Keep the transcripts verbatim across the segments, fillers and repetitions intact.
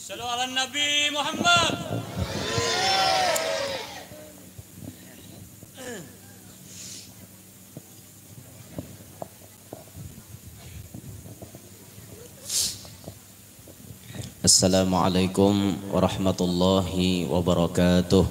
Sallu ala Nabi Muhammad. Assalamualaikum warahmatullahi wabarakatuh.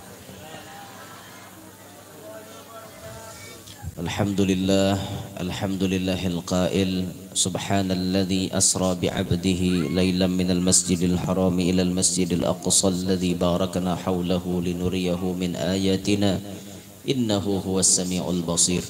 Alhamdulillah, alhamdulillahil qail subhanalladzi asra bi'abdihi laylan minal masjidil harami ilal masjidil aqsa alladzi barakna hawlahu linuriyahu min ayatina innahu huwas sami'ul basir.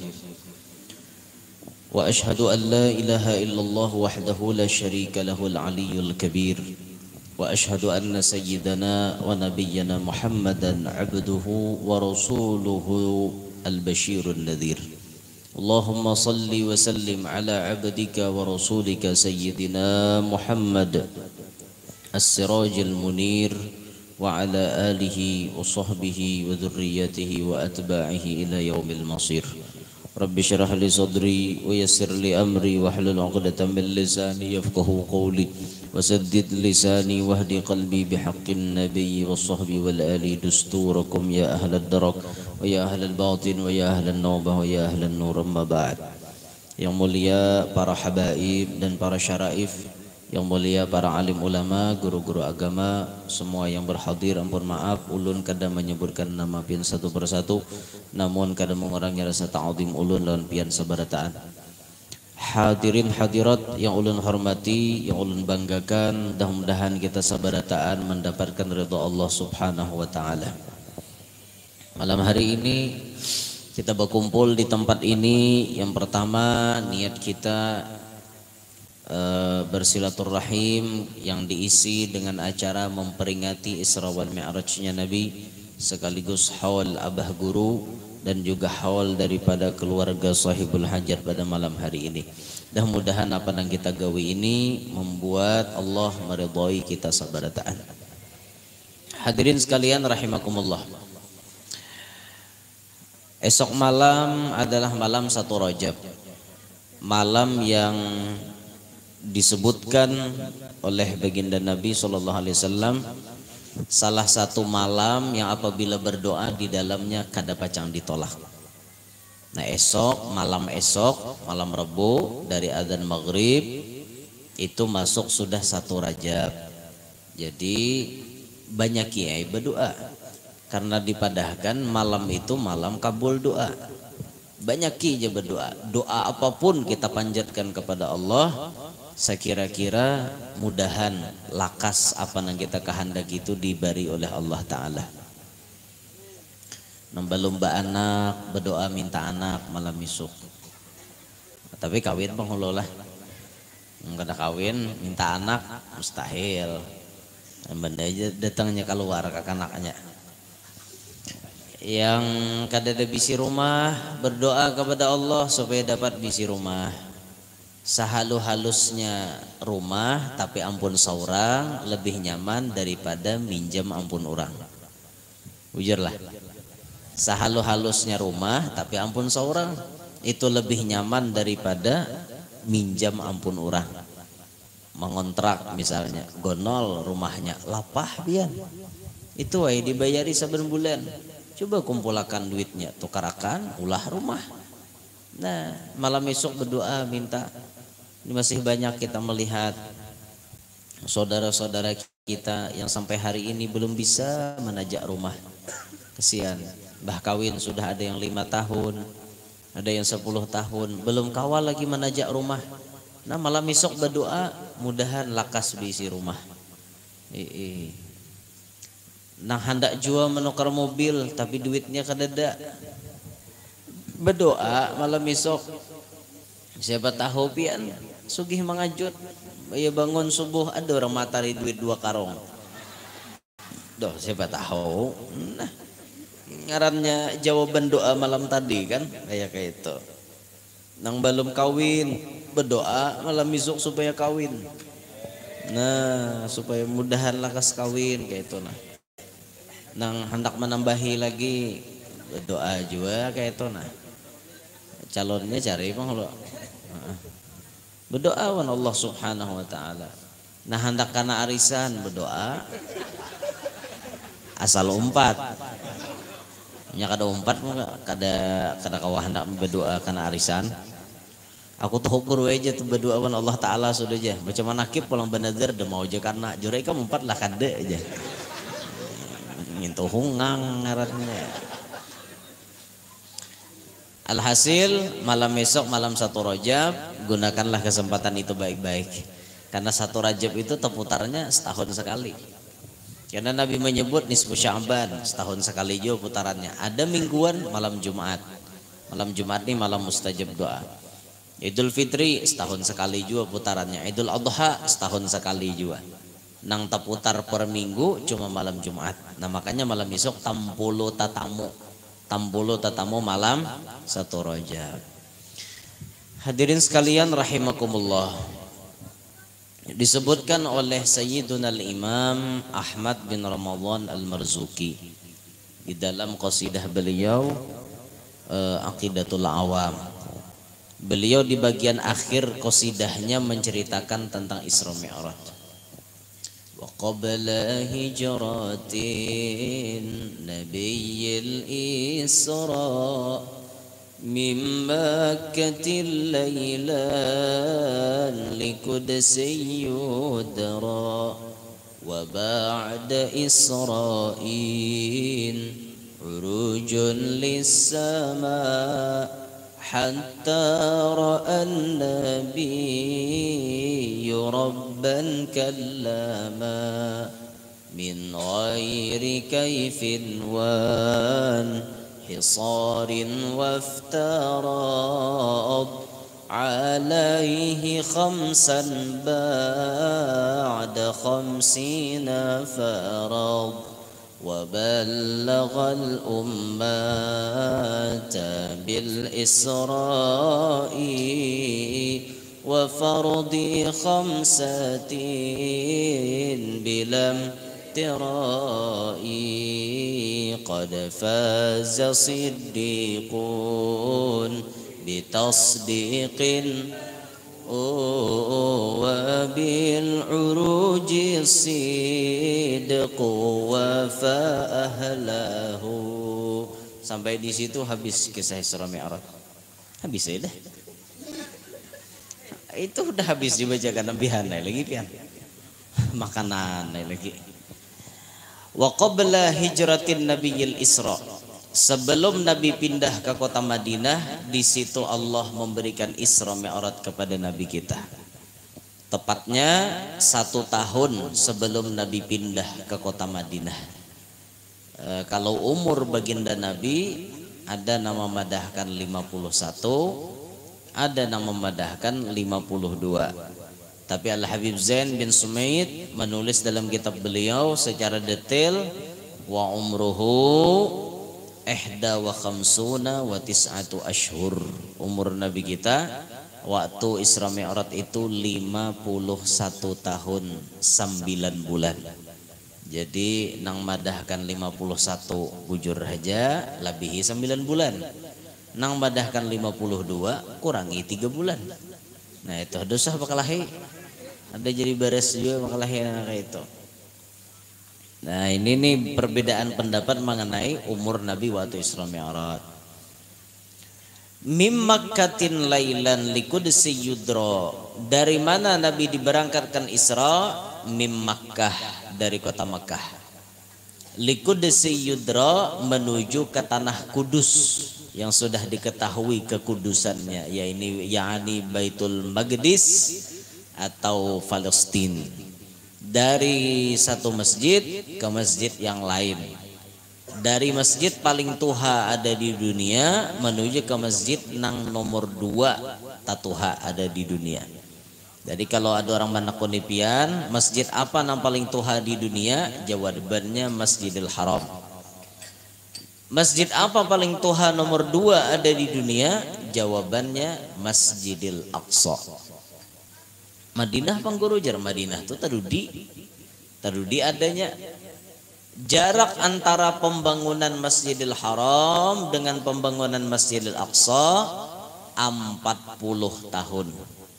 Wa ashhadu an la ilaha illallah wahdahu la syarika lahul aliyyul kabir. Wa ashhadu anna sayyidana wa nabiyyana Muhammadan abduhu wa rasuluhu al-bashirul nadhir. Allahumma salli wa sallim ala abdika wa rasulika sayyidina Muhammad as-sirajil munir wa ala alihi wa sahbihi wa dhurriyyatihi wa atba'ihi ila yaumil masir. Rabbi syrah li sadri wa yassir li amri wa hlul 'uqdatam min lisani yafqahu qawli wa saddid lisani wahdi qalbi bihaqqin nabiyyi was sahbi wal ali dusturakum ya ahlad darak wa ya ahlal batin wa ya ahlan nawbah wa ya ahlan nur amma ba'd. Yang mulia para habaib dan para syaraif, yang mulia para alim ulama, guru-guru agama, semua yang berhadir, ampun maaf ulun kada menyebutkan nama pian satu persatu, namun kada mengurangi rasa ta'zim ulun lawan pian sabarataan. Hadirin hadirat yang ulun hormati, yang ulun banggakan, mudah-mudahan kita sabarataan mendapatkan ridha Allah Subhanahu wa taala. Malam hari ini kita berkumpul di tempat ini, yang pertama niat kita Uh, bersilaturahim yang diisi dengan acara memperingati Isra wal Mi'rajnya Nabi, sekaligus haul abah guru dan juga haul daripada keluarga sahibul hajat pada malam hari ini. Mudah-mudahan apa yang kita gawi ini membuat Allah meridhai kita sabarataan. Hadirin sekalian rahimakumullah. Esok malam adalah malam satu Rajab, malam yang disebutkan oleh baginda Nabi shallallahu alaihi wasallam salah satu malam yang apabila berdoa di dalamnya kada pacang ditolak. Nah esok, malam esok, malam Rabu dari adzan maghrib itu masuk sudah satu Rajab. Jadi banyak kiai berdoa karena dipadahkan malam itu malam kabul doa. Banyak kiai berdoa, doa apapun kita panjatkan kepada Allah, saya kira-kira mudahan lakas apa yang kita kehendaki itu diberi oleh Allah Ta'ala. Lomba-lomba anak, berdoa minta anak malam isuk. Tapi kawin pengelola, nggak ada kawin minta anak mustahil. Benda aja datangnya keluar ke anaknya. Yang kada ada bisi rumah berdoa kepada Allah supaya dapat bisi rumah. Sehalu-halusnya rumah tapi ampun seorang lebih nyaman daripada minjam ampun orang. Bujurlah. Sehalu-halusnya rumah tapi ampun seorang itu lebih nyaman daripada minjam ampun orang. Mengontrak misalnya, gonol rumahnya, lapah pian. Itu wae dibayari saben bulan. Coba kumpulkan duitnya, tukarakan ulah rumah. Nah, malam esok berdoa minta. Ini masih banyak kita melihat saudara-saudara kita yang sampai hari ini belum bisa menajak rumah. Kesian, bah kawin sudah ada yang lima tahun, ada yang sepuluh tahun, belum kawal lagi menajak rumah. Nah malam esok berdoa, mudahan lakas bisi rumah. Ee. Nah hendak jual menukar mobil tapi duitnya kadada. Berdoa malam esok, siapa tahu pian sugih mengajut, ya bangun subuh ada orang matahari duit dua karung. Doh siapa tahu. Nah ngarannya jawaban doa malam tadi kan kayak kayak itu. Nang belum kawin berdoa malam esok supaya kawin. Nah supaya mudahan lakas kawin kayak itu nah. Nang hendak menambahi lagi berdoa juga kayak itu nah. Calonnya cari bang lo. Berdoa wan Allah Subhanahu wa taala. Nah hendak kana arisan berdoa asal umpat. Nya kada umpat mah kada kada kawah hendak berdoa kana arisan. Aku tuh hukur aja tuh berdoa wan Allah Taala sudah aja. Macam mana nakib pulang bener de mau aja karena jurai ka umpat lah kada aja. Ngintu hungang ngarannya. Alhasil malam besok malam satu Rajab gunakanlah kesempatan itu baik-baik. Karena satu Rajab itu terputarnya setahun sekali. Karena Nabi menyebut nisfu Sya'ban setahun sekali juga putarannya. Ada mingguan malam Jumat. Malam Jumat ini malam mustajab doa. Idul Fitri setahun sekali juga putarannya. Idul Adha setahun sekali juga. Nang terputar per minggu cuma malam Jumat. Nah makanya malam besok tampulu tatamu. Tampulu tatamu malam satu Rajab. Hadirin sekalian rahimakumullah. Disebutkan oleh Sayyiduna al-Imam Ahmad bin Ramadan al-Marzuki di dalam qasidah beliau uh, Aqidatul Awam. Beliau di bagian akhir qasidahnya menceritakan tentang Isra Mi'raj. Wa qabla hijratin nabiyil Isra min Makkatil laylan likudsi yudra wa ba'da Isra'in urujun lis-sama' حتى رأى النبي ربا كلما من غير كيف وانحصار وافترض عليه خمسا بعد خمسين فرض وبلغ الأمة بالإسراء وفرض خمسة بلا امتراء قد فاز صديقون بتصديق وبالعروج الصدق وفأهله. Sampai di situ habis kisah Isra Mi'raj. Habis ya dah. Itu udah habis dibacakan nabihan lagi pian. Makanan lagi. Wa qabla hijratin nabiyil Isra. Sebelum Nabi pindah ke kota Madinah, di situ Allah memberikan Isra Mi'raj kepada Nabi kita. Tepatnya satu tahun sebelum Nabi pindah ke kota Madinah. E, kalau umur baginda Nabi ada nama madahkan lima puluh satu, ada nama madahkan lima puluh dua. Tapi Al-Habib Zain bin Sumaid menulis dalam kitab beliau secara detail wa umruhu ihda wa khamsuna wa tis'atu ashhur. Umur Nabi kita waktu Isra Mi'raj itu lima puluh satu tahun sembilan bulan. Jadi nang madahkan lima puluh satu bujur aja labihi sembilan bulan. Nang madahkan lima puluh dua kurangi tiga bulan. Nah itu dosa bakalahi. Ada jadi bares juga bakalahi kayak itu. Nah ini nih perbedaan pendapat mengenai umur Nabi waktu Isra Mi'raj. Mim Makkatin lailan likudsi yudra. Dari mana Nabi diberangkatkan Isra? Mim Makkah, dari kota Makkah. Likudsi yudra, menuju ke tanah Kudus yang sudah diketahui kekudusannya, yaitu yakni Baitul Maqdis atau Palestina. Dari satu masjid ke masjid yang lain. Dari masjid paling tuha ada di dunia menuju ke masjid nang nomor dua tatuha ada di dunia. Jadi kalau ada orang manakunipian, masjid apa nang paling tuha di dunia? Jawabannya Masjidil Haram. Masjid apa paling tuha nomor dua ada di dunia? Jawabannya Masjidil Aqsa. Madinah pangguru jar Madinah tuh tadudi tadudi adanya. Jarak antara pembangunan Masjidil Haram dengan pembangunan Masjidil Aqsa empat puluh tahun.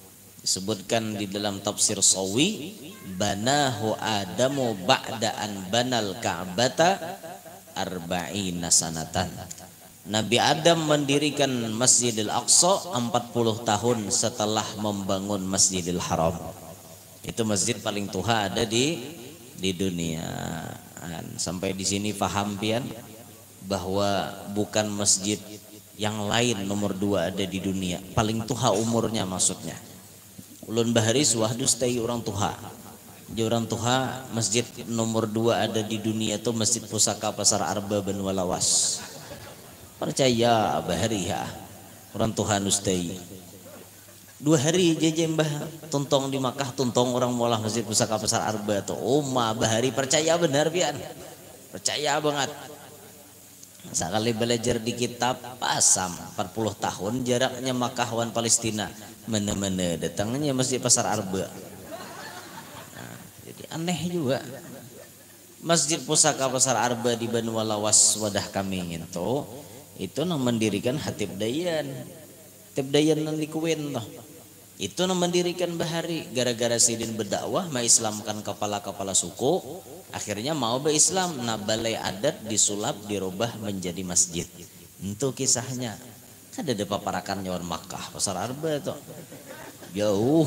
Disebutkan di dalam tafsir Sawi, banahu Adamu ba'da an banal Ka'bata arba'ina sanatan. Nabi Adam mendirikan Masjidil Aqsa empat puluh tahun setelah membangun Masjidil Haram. Itu masjid paling tua ada di di dunia. Sampai di sini paham pian bahwa bukan masjid yang lain nomor dua ada di dunia, paling tua umurnya maksudnya. Ulun bahari suahdu stay orang tua. Di orang tua masjid nomor dua ada di dunia itu Masjid Pusaka Pasar Arba Benua Lawas. Percaya bahari ya orang tua nustai. Dua hari jajan bah tuntong di Makkah, tuntong orang molah Masjid Pusaka Pasar Arba tuh. Oh ma bahari percaya benar pian. Percaya banget. Sekali belajar di kitab pasam empat puluh tahun jaraknya Makkah wan Palestina. Mana-mana datangnya Masjid Pasar Arba. Nah, jadi aneh juga. Masjid Pusaka Pasar Arba di Benua Lawas wadah kami itu itu nang mendirikan Hatib Dayan. Hatib Dayan nang di Kuwin toh. Itu nang mendirikan bahari gara-gara sidin berdakwah mengislamkan kepala-kepala suku, akhirnya mau berislam. Nah balai adat disulap dirubah menjadi masjid. Itu kisahnya. Ada ada paparakan nyawan Makkah Pasar Arba tuh jauh.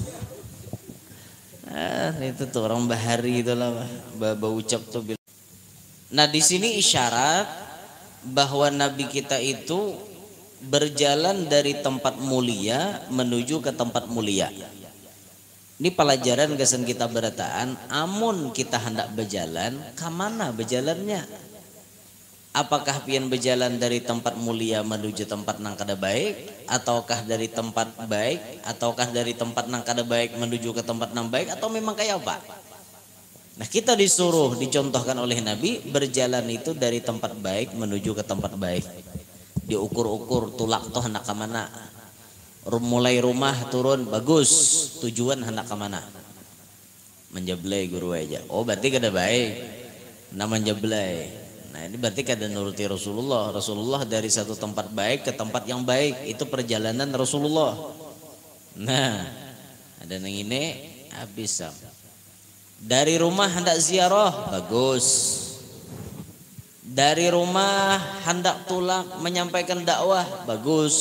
Nah, itu tuh orang bahari itulah bau ucap tuh. Nah di sini isyarat bahwa Nabi kita itu berjalan dari tempat mulia menuju ke tempat mulia. Ini pelajaran kesan kita berataan. Amun kita hendak berjalan, kemana berjalannya? Apakah pian berjalan dari tempat mulia menuju tempat nang kada baik, ataukah dari tempat baik, ataukah dari tempat nang kada baik menuju ke tempat nang baik, atau memang kayak apa? Nah kita disuruh dicontohkan oleh Nabi berjalan itu dari tempat baik menuju ke tempat baik. Diukur-ukur tulak toh hendak kemana, mulai rumah turun bagus, tujuan hendak kemana? Menjablay guru aja. Oh berarti kada baik, nah menjablay. Nah ini berarti kada nuruti Rasulullah. Rasulullah dari satu tempat baik ke tempat yang baik, itu perjalanan Rasulullah. Nah ada yang ini habis sam. Dari rumah hendak ziarah bagus. Dari rumah hendak tulak menyampaikan dakwah bagus.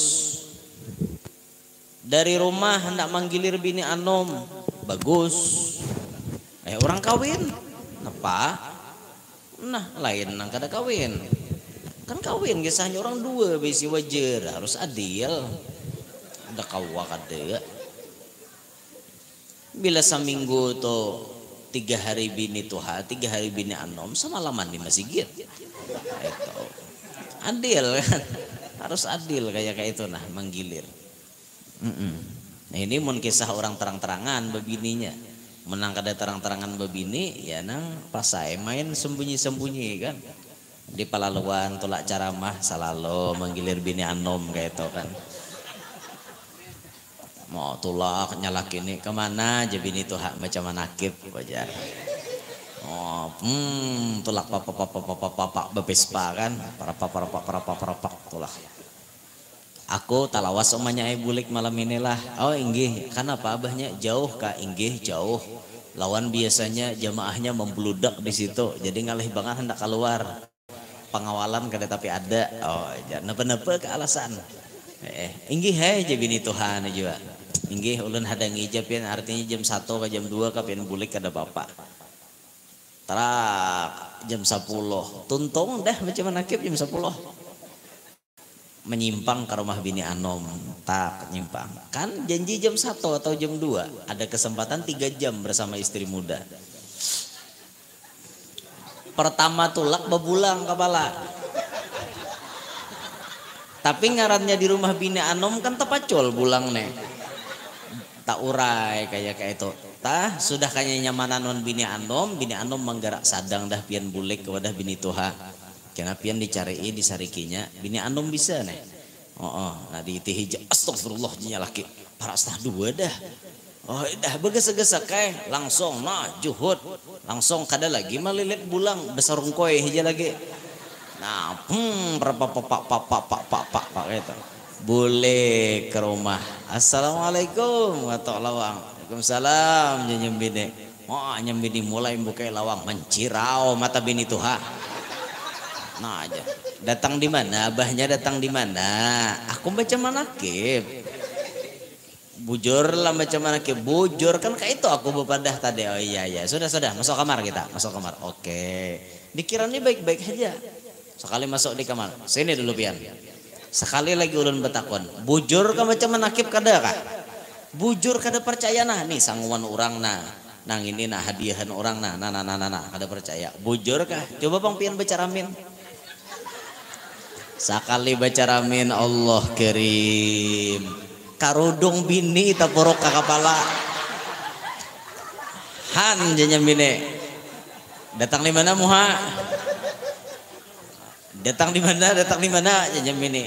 Dari rumah hendak manggilir bini anom bagus. Eh orang kawin apa? Nah lain nang kada kawin. Kan kawin kisahnya orang dua besi wajar, harus adil. Ada kawa kada. Bila seminggu tuh tiga hari bini tuha, tiga hari bini anom, semalaman di masjid. Itu adil kan, harus adil kayak kayak itu nah manggilir. Mm -mm. Nah ini mun kisah orang terang-terangan bebininya, menang kada terang-terangan bebini ya nang pasai main sembunyi-sembunyi kan. Di palaluan tolak caramah salalu manggilir bini anom kayak itu kan. Mau tulak nyalak ini kemana aja bini tuh hak macam manakib wajar. Oh, hmm, tulak papa papa papa papa bepespa kan, para papa para papa para papa para papa tulak. Aku talawas omanya ai bulik malam inilah. Oh inggih, kenapa abahnya jauh kak? Inggih jauh. Lawan biasanya jamaahnya membludak di situ, jadi ngalih banget hendak keluar. Pengawalan kada tapi ada. Oh, jangan napa-napa ke alasan. Eh, inggih hei je bini Tuhan juga. Inggih ulun hadang ijab pian artinya jam satu ke jam dua ka pian bulik kada bapak. Tarak jam sepuluh tuntung dah macam manakib jam sepuluh menyimpang ke rumah bini anom tak nyimpang kan janji jam satu atau jam dua ada kesempatan tiga jam bersama istri muda. Pertama tulak bebulang kepala tapi ngarannya di rumah bini anom kan tepacol bulang nih tak urai kayak kayak itu. Tah sudah kayaknya nyamanan non bini anom, bini anom menggerak sadang dah pian bulik ke wadah bini tuha. Kena pian dicari disarikinya, bini anom bisa nih. Oh, oh nah di tihija astagfirullah nya laki para setah dua dah. Oh dah begesek-gesek kayak langsung nah juhud langsung kada lagi malilit bulang besar rungkoy hija lagi. Nah, hmm berapa pak pak pak pak pak pak pak itu. boleh ke rumah. Assalamualaikum atau lawang. Waalaikumsalam nyenyem bini. Oh nyem bini mulai buka lawang mencirau mata bini tuh ha. Nah aja. Datang di mana? Abahnya datang di mana? Aku baca manakib. Bujur lah baca manakib. Bujur kan kayak itu aku bepadah tadi. Oh iya iya. Sudah sudah masuk kamar kita. Masuk kamar. Oke. Dikira ini baik-baik aja. Sekali masuk di kamar. Sini dulu pian. Sekali lagi ulun betakon. Bujur kan baca manakib kada kah? Bujur kada percaya nah. Nih sangguan orang nah. Nang ini nah hadiahan orang nah. Nah nah nah nah. nah. Kada percaya. Bujur kah? Coba bang pian baca ramin. Sekali baca ramin Allah kirim. Karudung bini tapurok ke kepala. Han jenya bini. Datang di mana muha? Datang di mana? Datang di mana? Jenya bini.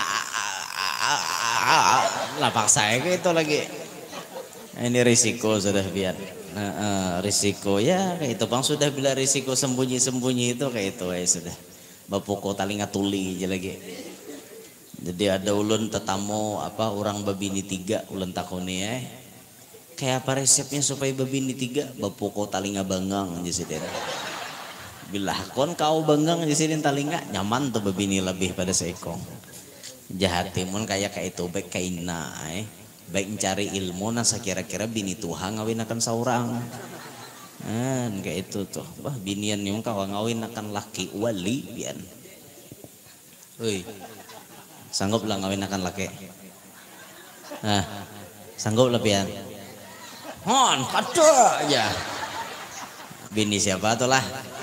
Lah paksa kayak itu lagi. Ini risiko sudah biar. Nah, uh, risiko ya kayak itu bang sudah bila risiko sembunyi-sembunyi itu kayak itu ya sudah. Bapoko talinga tuli aja lagi. Jadi ada ulun tetamu apa orang babini tiga ulun takoni ya. Kayak apa resepnya supaya babini tiga? Bapoko talinga bangang aja sih. Bila kon kau bangang aja sih talinga nyaman tuh babini lebih pada seekong. Jahatimun kayak kayak itu baik kaina eh. Baik mencari ilmu nasa kira-kira bini Tuhan ngawin akan saurang. Nah, kayak itu tuh. Wah binian yung kau ngawin akan laki wali bian. Woi. Sanggup lah ngawin akan laki. Nah, sanggup lah pian. Hon, kata aja. Bini siapa tuh lah?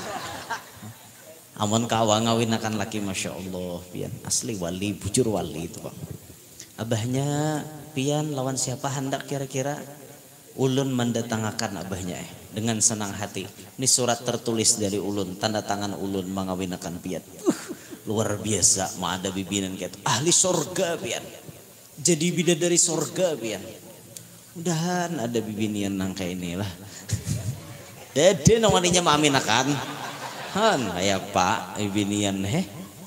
Amun kawa ngawin akan laki masya Allah pian. Asli wali, bujur wali itu bang. Abahnya pian lawan siapa hendak kira-kira? Ulun mendatangkan abahnya eh, dengan senang hati. Ini surat tertulis dari ulun, tanda tangan ulun mengawinakan pian. Uh, luar biasa, ma ada bibinan kayak ahli sorga pian. Jadi bidadari sorga pian. Mudahan ada bibinian nang kayak inilah. Dede namanya maaminakan. Han, ayak pak bibinian heh.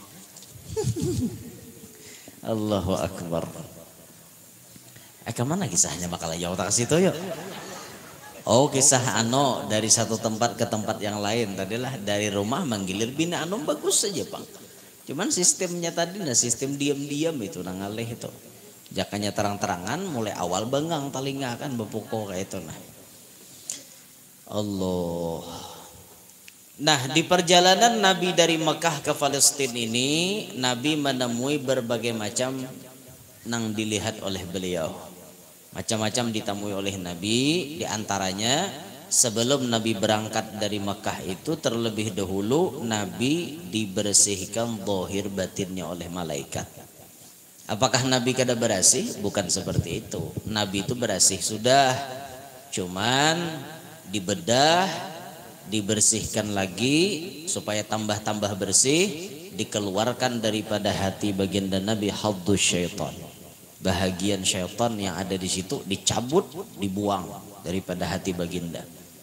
Allahu Akbar. Eh kemana kisahnya bakal jauh tak situ yuk. Oh kisah ano dari satu tempat ke tempat yang lain. Tadilah dari rumah manggilir bini ano bagus saja bang. Cuman sistemnya tadi nah sistem diam-diam itu nangaleh itu. Jakanya terang-terangan mulai awal bengang talinga kan bepukul kayak itu nah. Allah. Nah di perjalanan Nabi dari Mekah ke Palestina ini Nabi menemui berbagai macam nang dilihat oleh beliau. Macam-macam ditemui oleh Nabi, diantaranya sebelum Nabi berangkat dari Mekah itu terlebih dahulu Nabi dibersihkan zahir batinnya oleh malaikat. Apakah Nabi kada bersih? Bukan seperti itu. Nabi itu bersih sudah, cuman dibedah, dibersihkan lagi supaya tambah-tambah bersih, dikeluarkan daripada hati baginda Nabi haddus syaitan. Bahagian syaitan yang ada di situ dicabut, dibuang daripada hati baginda.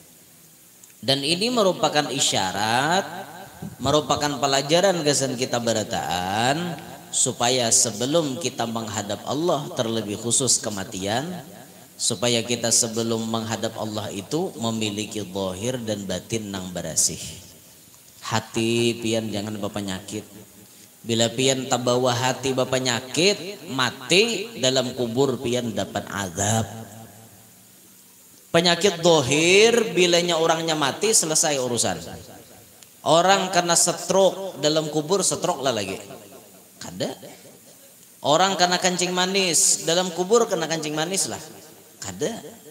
Dan ini merupakan isyarat, merupakan pelajaran kesan kita berataan supaya sebelum kita menghadap Allah terlebih khusus kematian, supaya kita sebelum menghadap Allah itu memiliki zahir dan batin nang bersih. Hati pian jangan berpenyakit. Bila pian tabawa hati berpenyakit, mati dalam kubur pian dapat azab. Penyakit zahir bilanya orangnya mati selesai urusan. Orang kena stroke dalam kubur stroke lah lagi. Kada. Orang kena kencing manis dalam kubur kena kencing manis lah. Kada.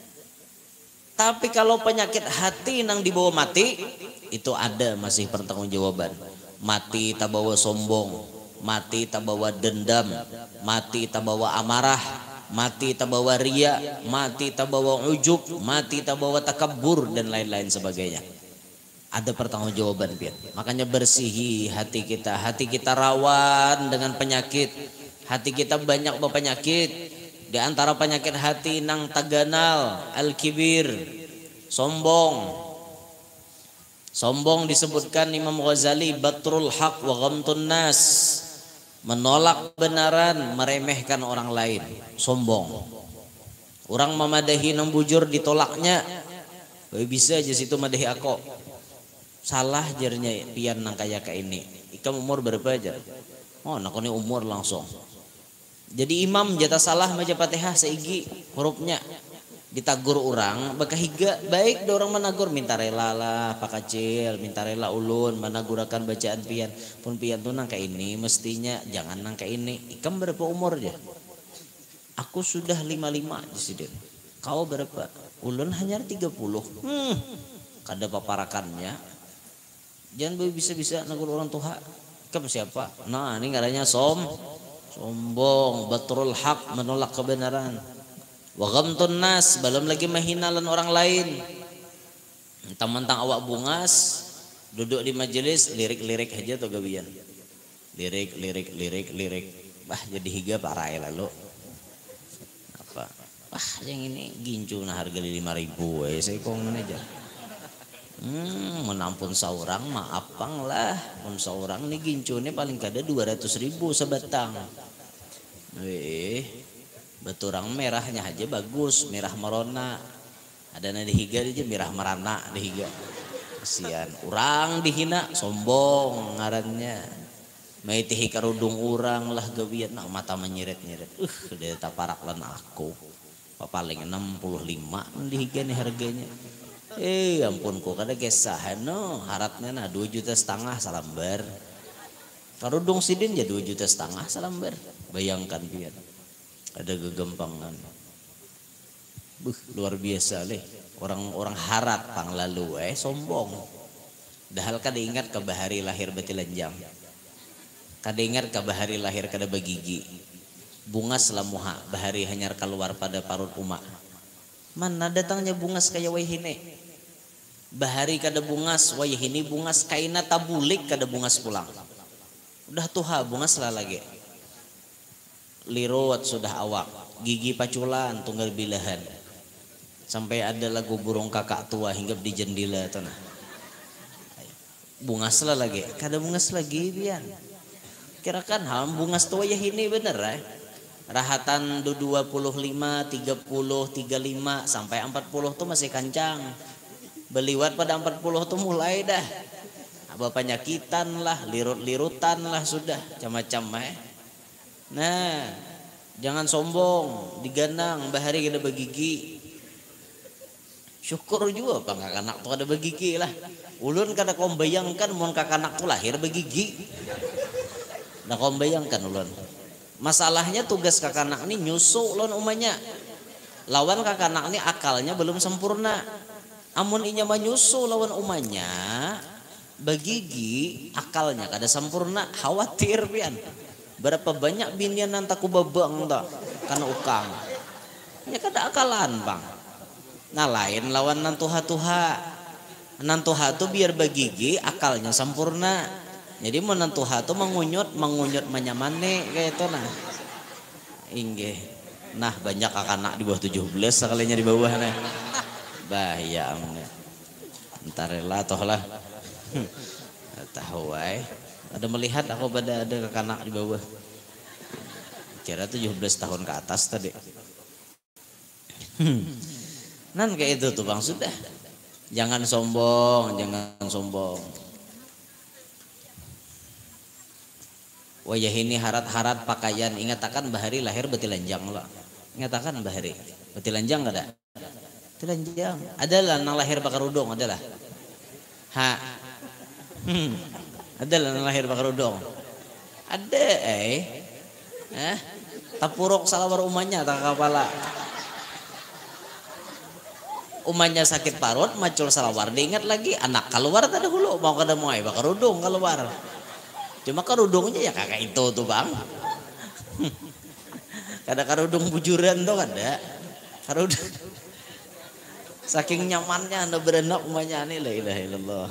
Tapi kalau penyakit hati nang dibawa mati itu ada masih pertanggungjawaban. Mati tak bawa sombong, mati tak bawa dendam, mati tak bawa amarah, mati tak bawa ria, mati tak bawa ujub, mati tak bawa takabur dan lain-lain sebagainya. Ada pertanggungjawaban pian. Makanya bersihi hati kita. Hati kita rawan dengan penyakit. Hati kita banyak berpenyakit. Di antara penyakit hati nang taganal, al-kibir, sombong. Sombong disebutkan Imam Ghazali batrul haq wa ghamtun nas. menolak kebenaran, meremehkan orang lain, sombong. Orang memadahi nang bujur ditolaknya, bisa aja situ madahi aku. Salah jarnya pian nang kaya ka ini. Ikam umur berapa aja? Oh, nak ini umur langsung. Jadi imam jata salah maca Fatihah seigi hurufnya. Ditagur orang, baka higa baik do orang menagur minta rela lah pak kecil, minta rela ulun menagurakan bacaan pian. Pun pian tuh nang ka ini mestinya jangan nang ka ini. Ikam berapa umur aja? Aku sudah lima puluh lima Presiden. Kau berapa? Ulun hanya tiga puluh. Hmm. Kada paparakannya. Jangan bisa-bisa nagur orang tua. Kamu siapa? Nah, ini ngaranya som sombong, batrul haq, menolak kebenaran. Wa ghamtun nas, belum lagi menghinalan orang lain. Mentang-mentang awak bungas, duduk di majelis lirik-lirik aja tuh gawian. Lirik, lirik, lirik, lirik. Bah, jadi higa parai lalu. Apa? Wah, yang ini gincu nah harga lima ribu eh saya kong aja. Hmm, menampun seorang maafang lah. Mun seorang nih gincu nih paling kada dua ratus ribu sebatang. Weh, beturang merahnya aja bagus, merah merona. Ada na dihiga aja merah merana dihiga. Kasihan, orang dihina sombong ngarannya. Maitihi karudung orang lah gawian nak mata menyiret-nyiret. Uh, dia taparak lan aku. Paling enam puluh lima dihiga nih harganya. Eh ampun kok kada kesahan no haratnya nah dua juta setengah salambar. Karudung sidin ya dua juta setengah salambar. Bayangkan biar ada gegempangan. Buh, luar biasa leh. Orang-orang harat pang lalu eh sombong. Dahal kada ingat ke bahari lahir betilanjang. Kada ingat ke bahari lahir kada bagigi. Bunga selamuha bahari hanyar keluar pada parut umak. Mana datangnya bungas kaya wayhine. Bahari kada bungas wayhini bungas kaina tabulik kada bungas pulang. Udah tuha bungas lah lagi. Lirot sudah awak, gigi paculan tunggal bilahan. Sampai ada lagu burung kakak tua hinggap di jendela tanah. Bungas lah lagi, kada bungas lagi bian. Kirakan ham bungas tua wayhini bener eh. Rahatan dua puluh lima, tiga puluh, tiga puluh lima sampai empat puluh tuh masih kancang. Beliwat pada empat puluh tuh mulai dah. Apa penyakitan lah, lirut-lirutan lah sudah macam-macam eh. Nah, jangan sombong, diganang bahari kada begigi. Syukur juga apa nggak anak tuh ada begigi lah. Ulun kada kau bayangkan mun kakanak tuh lahir begigi. Nah kau bayangkan ulun. Masalahnya tugas kakanak ini nyusu lon umanya. Lawan kakanak ini akalnya belum sempurna. Amun inya menyusu lawan umanya, bagigi akalnya kada sempurna, khawatir pian. Berapa banyak binian nantaku babang tak karena ukang. Ya kada akalan bang. Nah lain lawan nantuha-tuha. Nantuha tu biar bagigi akalnya sempurna. Jadi menantuha tu mengunyut mengunyut manyamane kayak itu nah. Inggih. Nah banyak anak di bawah tujuh belas sekalinya di bawah nah. Bahaya amne. Entar rela toh lah. Tahu ay. Ada melihat aku pada ada kekanak di bawah. Kira tujuh belas tahun ke atas tadi. Nan kayak itu tuh bang sudah. Jangan sombong, jangan sombong. Wajah ini harat-harat pakaian. Ingatakan bahari lahir betilanjang lah. Ingatakan bahari betilanjang gak ada. Betilanjang. Adalah nang lahir bakar udong adalah. Ha. Hmm. Adalah nang lahir bakar udong. Ada eh. Eh. Tapurok salawar umanya tak kepala. Umanya sakit parut macul salawar. Diingat lagi anak keluar tadi dulu mau kada moai bakar udong keluar. Cuma kerudungnya ya kakak itu tuh bang. Kada kerudung bujuran tuh kada. Kerudung. Saking nyamannya anda berenak umanya ini la ilaha illallah.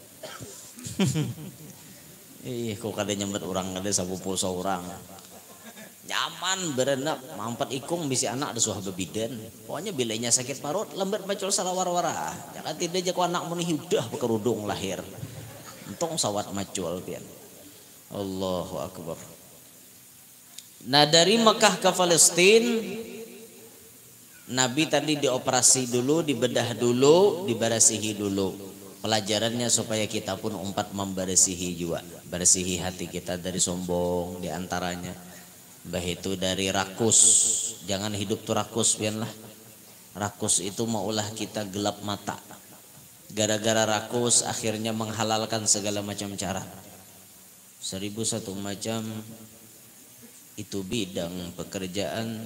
Ih kok kada nyambet orang kada sapupu seorang. Nyaman berenak mampet ikung bisi anak ada suah bebidan. Pokoknya bilanya sakit parut lembat macul salawar wara. Jangan tidak jago anak muni udah berkerudung lahir. Untung sawat macul pian. Allahu akbar. Nah dari Mekah ke Palestina, Nabi tadi dioperasi dulu, dibedah dulu, dibersihi dulu. Pelajarannya supaya kita pun umat membersihi juga, bersihi hati kita dari sombong diantaranya. Bah itu dari rakus, jangan hidup tuh rakus pianlah. Rakus itu maulah kita gelap mata. Gara-gara rakus akhirnya menghalalkan segala macam cara. Seribu satu macam itu bidang pekerjaan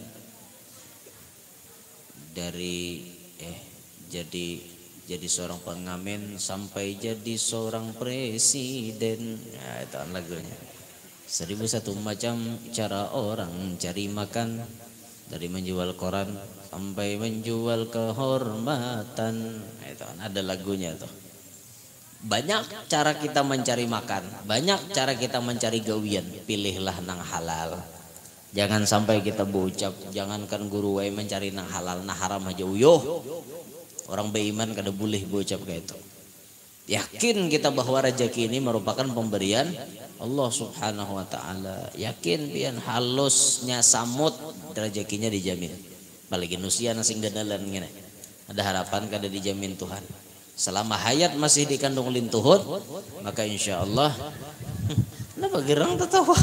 dari eh jadi jadi seorang pengamen sampai jadi seorang presiden. Ya, itu lagunya. Seribu satu macam cara orang cari makan, dari menjual koran sampai menjual kehormatan. Nah, itu ada lagunya tuh. Banyak cara kita mencari makan, banyak cara kita mencari gawian. Pilihlah nang halal. Jangan sampai kita bocap, jangankan guru wae mencari nang halal, nah haram aja uyuh. Orang beriman kada boleh bocap kayak itu. Yakin kita bahwa rezeki ini merupakan pemberian Allah Subhanahu wa taala. Yakin pian halusnya samut rezekinya dijamin. Apalagi nusia nasi gadalan ngene. Ada harapan kada dijamin Tuhan. Selama hayat masih dikandung lintuhut, maka insya Allah kenapa gerang tertawa?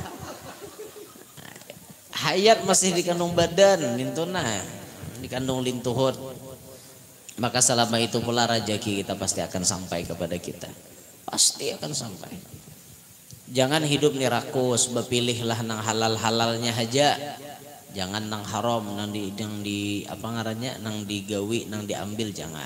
Hayat masih dikandung badan lintuna, dikandung lintuhut, maka selama itu pula rezeki kita pasti akan sampai kepada kita, pasti akan sampai. Jangan hidup nih rakus, bepilihlah nang halal halalnya aja, jangan nang haram, nang di nang di apa ngarannya, nang digawi, nang diambil, jangan.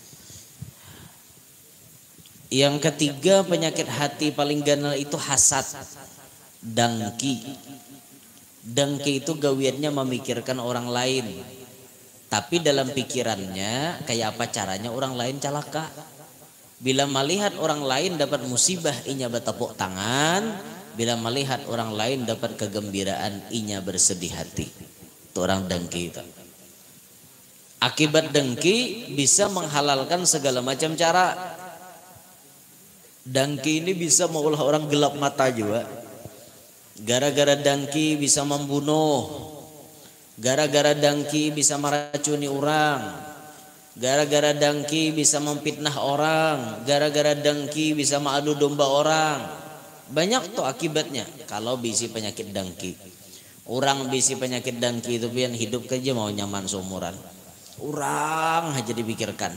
Yang ketiga penyakit hati paling ganal itu hasad, dengki. Dengki itu gawiannya memikirkan orang lain, tapi dalam pikirannya kayak apa caranya orang lain celaka. Bila melihat orang lain dapat musibah, inya bertepuk tangan. Bila melihat orang lain dapat kegembiraan, inya bersedih hati. Itu orang dengki itu. Akibat dengki bisa menghalalkan segala macam cara. Dengki ini bisa mengolah orang gelap mata juga. Gara-gara dengki bisa membunuh. Gara-gara dengki bisa meracuni orang. Gara-gara dengki bisa memfitnah orang. Gara-gara dengki bisa mengadu domba orang. Banyak tuh akibatnya kalau bisi penyakit dengki. Orang bisi penyakit dengki itu pian hidup kerja mau nyaman seumuran. Orang aja dipikirkan.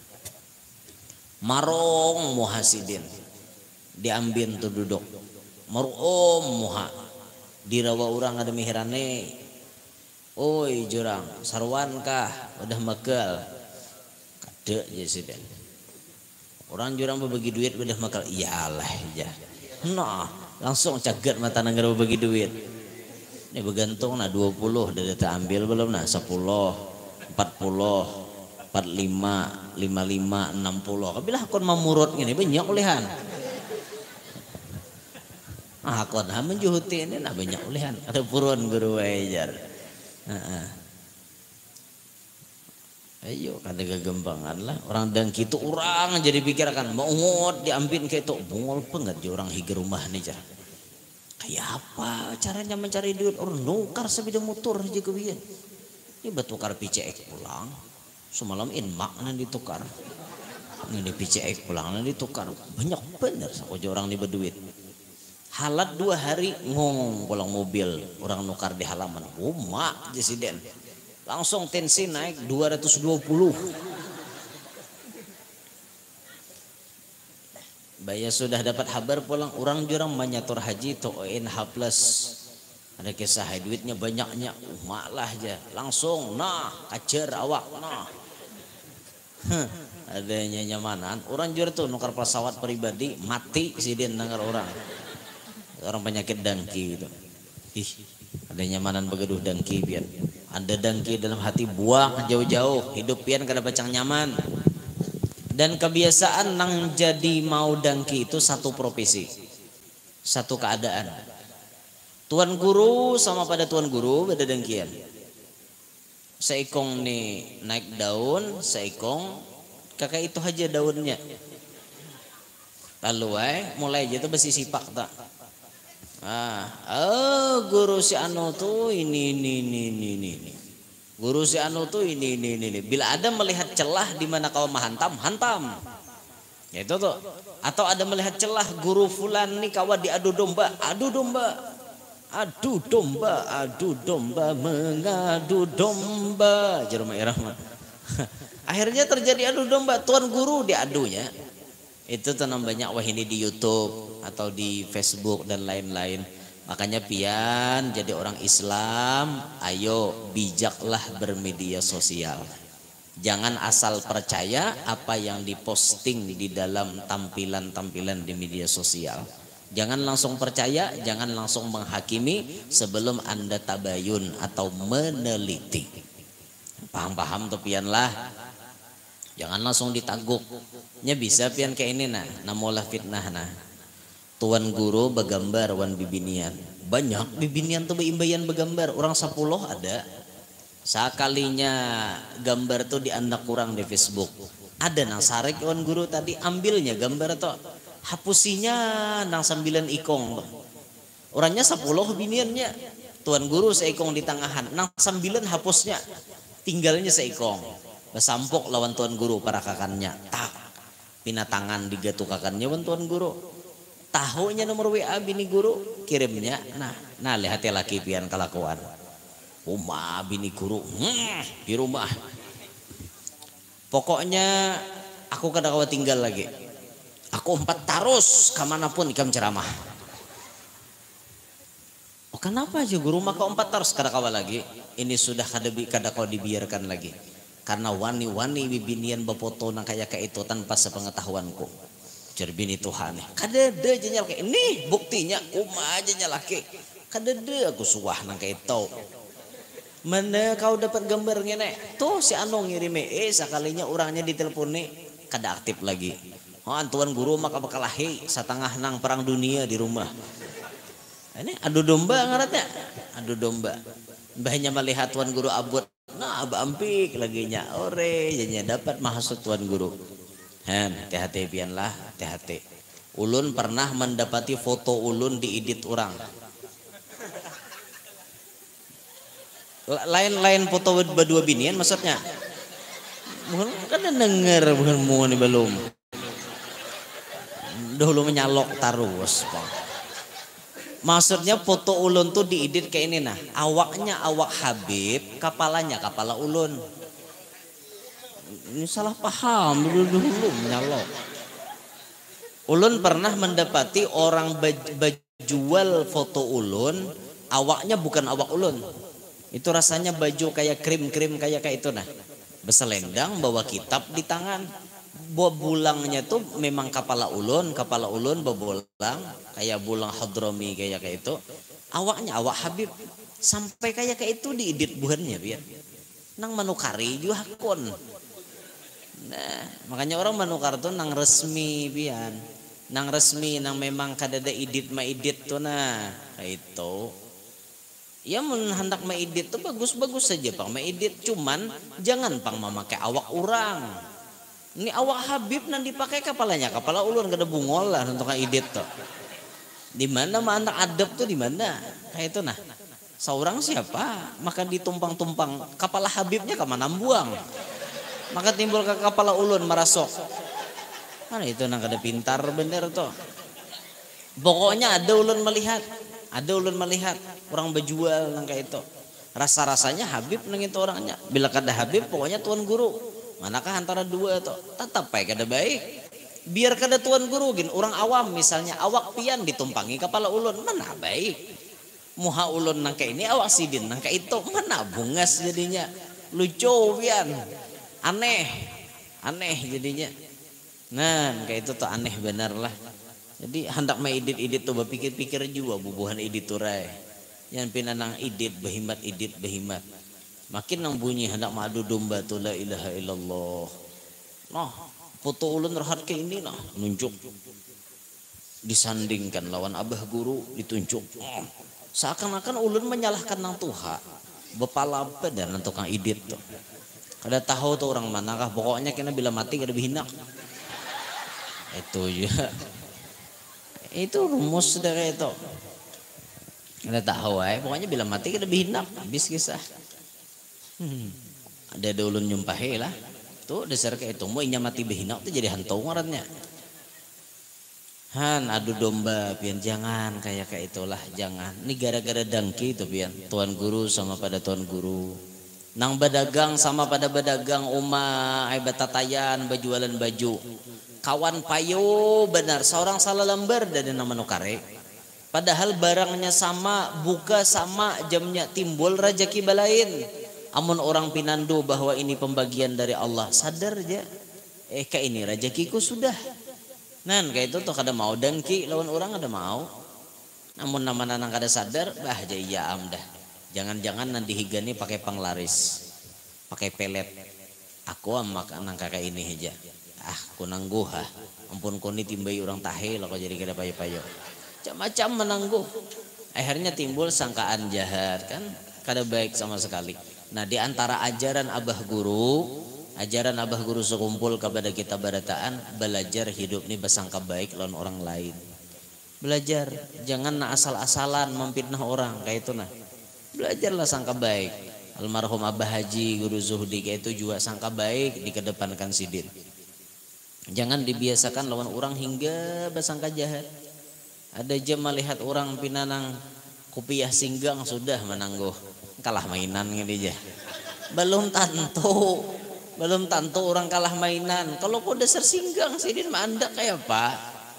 Marong muhasidin. Diambil tuh duduk. Marum muha. Dirawa orang ada mihirane. Oi jurang, sarwan kah? Udah mekel. Kade jesiden. Orang jurang berbagi duit udah mekel. Iyalah ya. Nah, langsung cagat mata nanggar berbagi duit. Ini bergantung nah dua puluh dari tak ambil belum nah sepuluh, empat puluh, empat puluh lima, lima puluh lima, enam puluh. Kabilah kon mamurut ngene banyak ulehan. Ah kon ha menjuhuti ini nah banyak ulehan. Ada puruan guru wajar. Heeh. Ayo kada kegembangan lah orang dengki itu orang jadi pikirkan mau ngot diambil kayak itu bungol pengat je orang hige rumah nih jar. Kayak apa caranya mencari duit orang nukar sebidang motor aja kebian. Ini bertukar P C X pulang. Semalam inmak nanti ditukar. Ini P C X pulang nanti ditukar. Banyak bener sakoja orang ini berduit. Halat dua hari ngomong pulang mobil orang nukar di halaman. Oh mak jesiden. Langsung tensi naik dua ratus dua puluh. Baya sudah dapat kabar pulang orang jurang menyatur haji to O N H plus. Ada kisah duitnya banyaknya. Uh, mak lah aja. Langsung nah kacer awak nah. Huh, adanya nyamanan. Orang jurang tuh nukar pesawat pribadi mati siden dengar orang. Orang penyakit dengki gitu. Ih, ada nyamanan begaduh dengki pian. Ada dengki dalam hati buang jauh-jauh. Hidup pian kada pacang nyaman. Dan kebiasaan nang jadi mau dengki itu satu profesi. Satu keadaan. Tuan guru sama pada tuan guru beda dengkian. Seikong nih naik daun, seikong kakak itu aja daunnya. Lalu eh mulai aja tuh besi sipak tak. Ah, oh, guru si anu tuh ini ini ini ini ini. Guru si anu tuh ini ini ini. Bila ada melihat celah di mana kau menghantam, hantam. Ya itu tuh. Atau ada melihat celah guru fulan nih kawan diadu domba, adu domba. Adu domba, adu domba, mengadu domba. Jarumah irama. Akhirnya terjadi adu domba, tuan guru diadunya. Itu tanam banyak wah ini di YouTube atau di Facebook dan lain-lain. Makanya pian jadi orang Islam, ayo bijaklah bermedia sosial. Jangan asal percaya apa yang diposting di dalam tampilan-tampilan di media sosial. Jangan langsung percaya, jangan langsung menghakimi sebelum Anda tabayun atau meneliti. Paham-paham tuh pian lah. Jangan langsung ditaguk. Nya bisa pian kayak ini nah, namolah fitnah nah. Tuan guru begambar wan bibinian. Banyak bibinian tuh beimbayan begambar. Orang sepuluh ada. Sekalinya gambar tuh diandak kurang di Facebook. Ada nang sarek wan guru tadi ambilnya gambar tuh. Hapusinya nang sembilan ikong. Orangnya sepuluh biniannya. Tuan guru seikong di tangahan. Nang sembilan hapusnya. Tinggalnya seikong. Besampok lawan tuan guru para kakannya. Tak. Pinatangan digatukakannya wan tuan guru. Tahunya nomor W A bini guru kirimnya. Nah, nah lihat ya laki pian kelakuan. Uma bini guru hmm, di rumah. Pokoknya aku kada kawa tinggal lagi. Aku empat tarus kemanapun ikam ceramah. Oh kenapa aja guru maka empat tarus kada kawa lagi. Ini sudah kada kada kawa dibiarkan lagi. Karena wani-wani bibinian bapoto nang kayak kayak itu tanpa sepengetahuanku. Cerbini Tuhan kadede aja nyalake ini buktinya kuma aja nyalake kadede aku suah nang kayak itu mana kau dapat gambarnya nek tuh si anu ngirime eh sekalinya orangnya ditelepon nih kada aktif lagi oh tuan guru maka bakal lahi setengah nang perang dunia di rumah ini adu domba ngaratnya adu domba mbahnya melihat tuan guru abut nah abah ampik lagi nya ore jadinya dapat mahasud tuan guru. Hen, hati-hati pian lah, hati-hati. Ulun pernah mendapati foto ulun diedit orang. Lain-lain foto berdua binian maksudnya. Bukan kan denger bukan mau nih belum. Dahulu menyalok tarus, Bang. Maksudnya foto ulun tuh diedit kayak ini nah. Awaknya awak Habib, kepalanya kepala ulun. Ini salah paham dulu dulu menyalok. Ulun pernah mendapati orang bajual foto ulun, awaknya bukan awak ulun. Itu rasanya baju kayak krim-krim kayak kayak itu nah. Beselendang bawa kitab di tangan. Bawa bulangnya tuh memang kepala ulun, kepala ulun bawa bulang kayak bulang Hadrami kayak kayak itu. Awaknya awak Habib sampai kayak kayak itu diedit buhannya biar. Nang manukari juga hakun. Nah, makanya orang manukar tuh nang resmi pian. Nang resmi nang memang kadada edit ma edit tuh nah. Itu. Ya mun hendak ma edit tuh bagus-bagus saja Pang ma edit cuman jangan Pang memakai awak orang. Ini awak Habib nang dipakai kepalanya, kepala ulun kada bungol lah untuk edit tuh. Di mana mah anak adab tuh di mana? Kayak itu nah. Seorang siapa? Maka ditumpang-tumpang kepala Habibnya ke mana buang. Maka timbul ke kepala ulun merasok. Mana itu nang kada pintar bener tuh. Pokoknya ada ulun melihat, ada ulun melihat orang berjual nang kayak itu. Rasa-rasanya Habib nang itu orangnya. Bila kada Habib pokoknya tuan guru. Manakah antara dua tuh? Tetap baik kada baik. Biar kada tuan guru gin orang awam misalnya awak pian ditumpangi kepala ulun mana baik. Muha ulun nang kayak ini awak sidin nang kayak itu mana bungas jadinya. Lucu pian. Aneh, aneh jadinya. Nah, kayak itu tuh aneh benar lah. Jadi hendak main edit-edit tuh berpikir-pikir juga bubuhan edit turai. Yang pinanang edit behimat edit behimat. Makin nang bunyi hendak madu domba tuh la ilaha illallah. Nah, foto ulun rahat kayak ini nah nunjuk. Disandingkan lawan abah guru ditunjuk. Seakan-akan ulun menyalahkan nang Tuhan. Bepala dan tukang edit tuh. Kada tahu tuh orang manakah pokoknya kena bila mati kada bihinak. Itu juga. Itu rumus dari itu. Kita tahu ya, pokoknya bila mati kita bihinap habis kisah. Hmm. Ada ulun nyumpahe lah. Tuh dasar kayak itu mau inya mati bihinap tuh jadi hantu ngarannya. Han adu domba pian jangan kayak kayak itulah jangan. Ini gara-gara dangki itu pian tuan guru sama pada tuan guru. Nang badagang sama pada badagang uma ai batatayan bajualan baju. Kawan payo benar seorang salah lembar dari nama nukare. Padahal barangnya sama, buka sama, jamnya timbul rejeki balain. Amun orang pinandu bahwa ini pembagian dari Allah, sadar aja. Eh kayak ini rezekiku sudah. Nan kayak itu tuh kada mau dengki lawan orang kada mau. Namun nama nanang kada sadar, bah jaya am dah. Jangan-jangan nanti higani pakai panglaris, pakai pelet. Aku am makan kakak ini aja. Ah, ku nangguh ah. Ampun koni timbai orang tahe lah kau jadi kada payo-payo. Macam-macam menangguh. Akhirnya timbul sangkaan jahat kan, kada baik sama sekali. Nah di antara ajaran abah guru, ajaran abah guru sekumpul kepada kita barataan, belajar hidup ini bersangka baik lawan orang lain. Belajar, jangan na asal-asalan memfitnah orang kayak itu nah. Belajarlah sangka baik. Almarhum Abah Haji Guru Zuhdi kayak itu juga sangka baik dikedepankan sidin. Jangan dibiasakan lawan orang hingga bersangka jahat. Ada jam melihat orang pinanang kupiah singgang sudah menangguh kalah mainan gitu aja. Belum tentu, belum tentu orang kalah mainan. Kalau kau dasar singgang sidin mah anda kayak apa?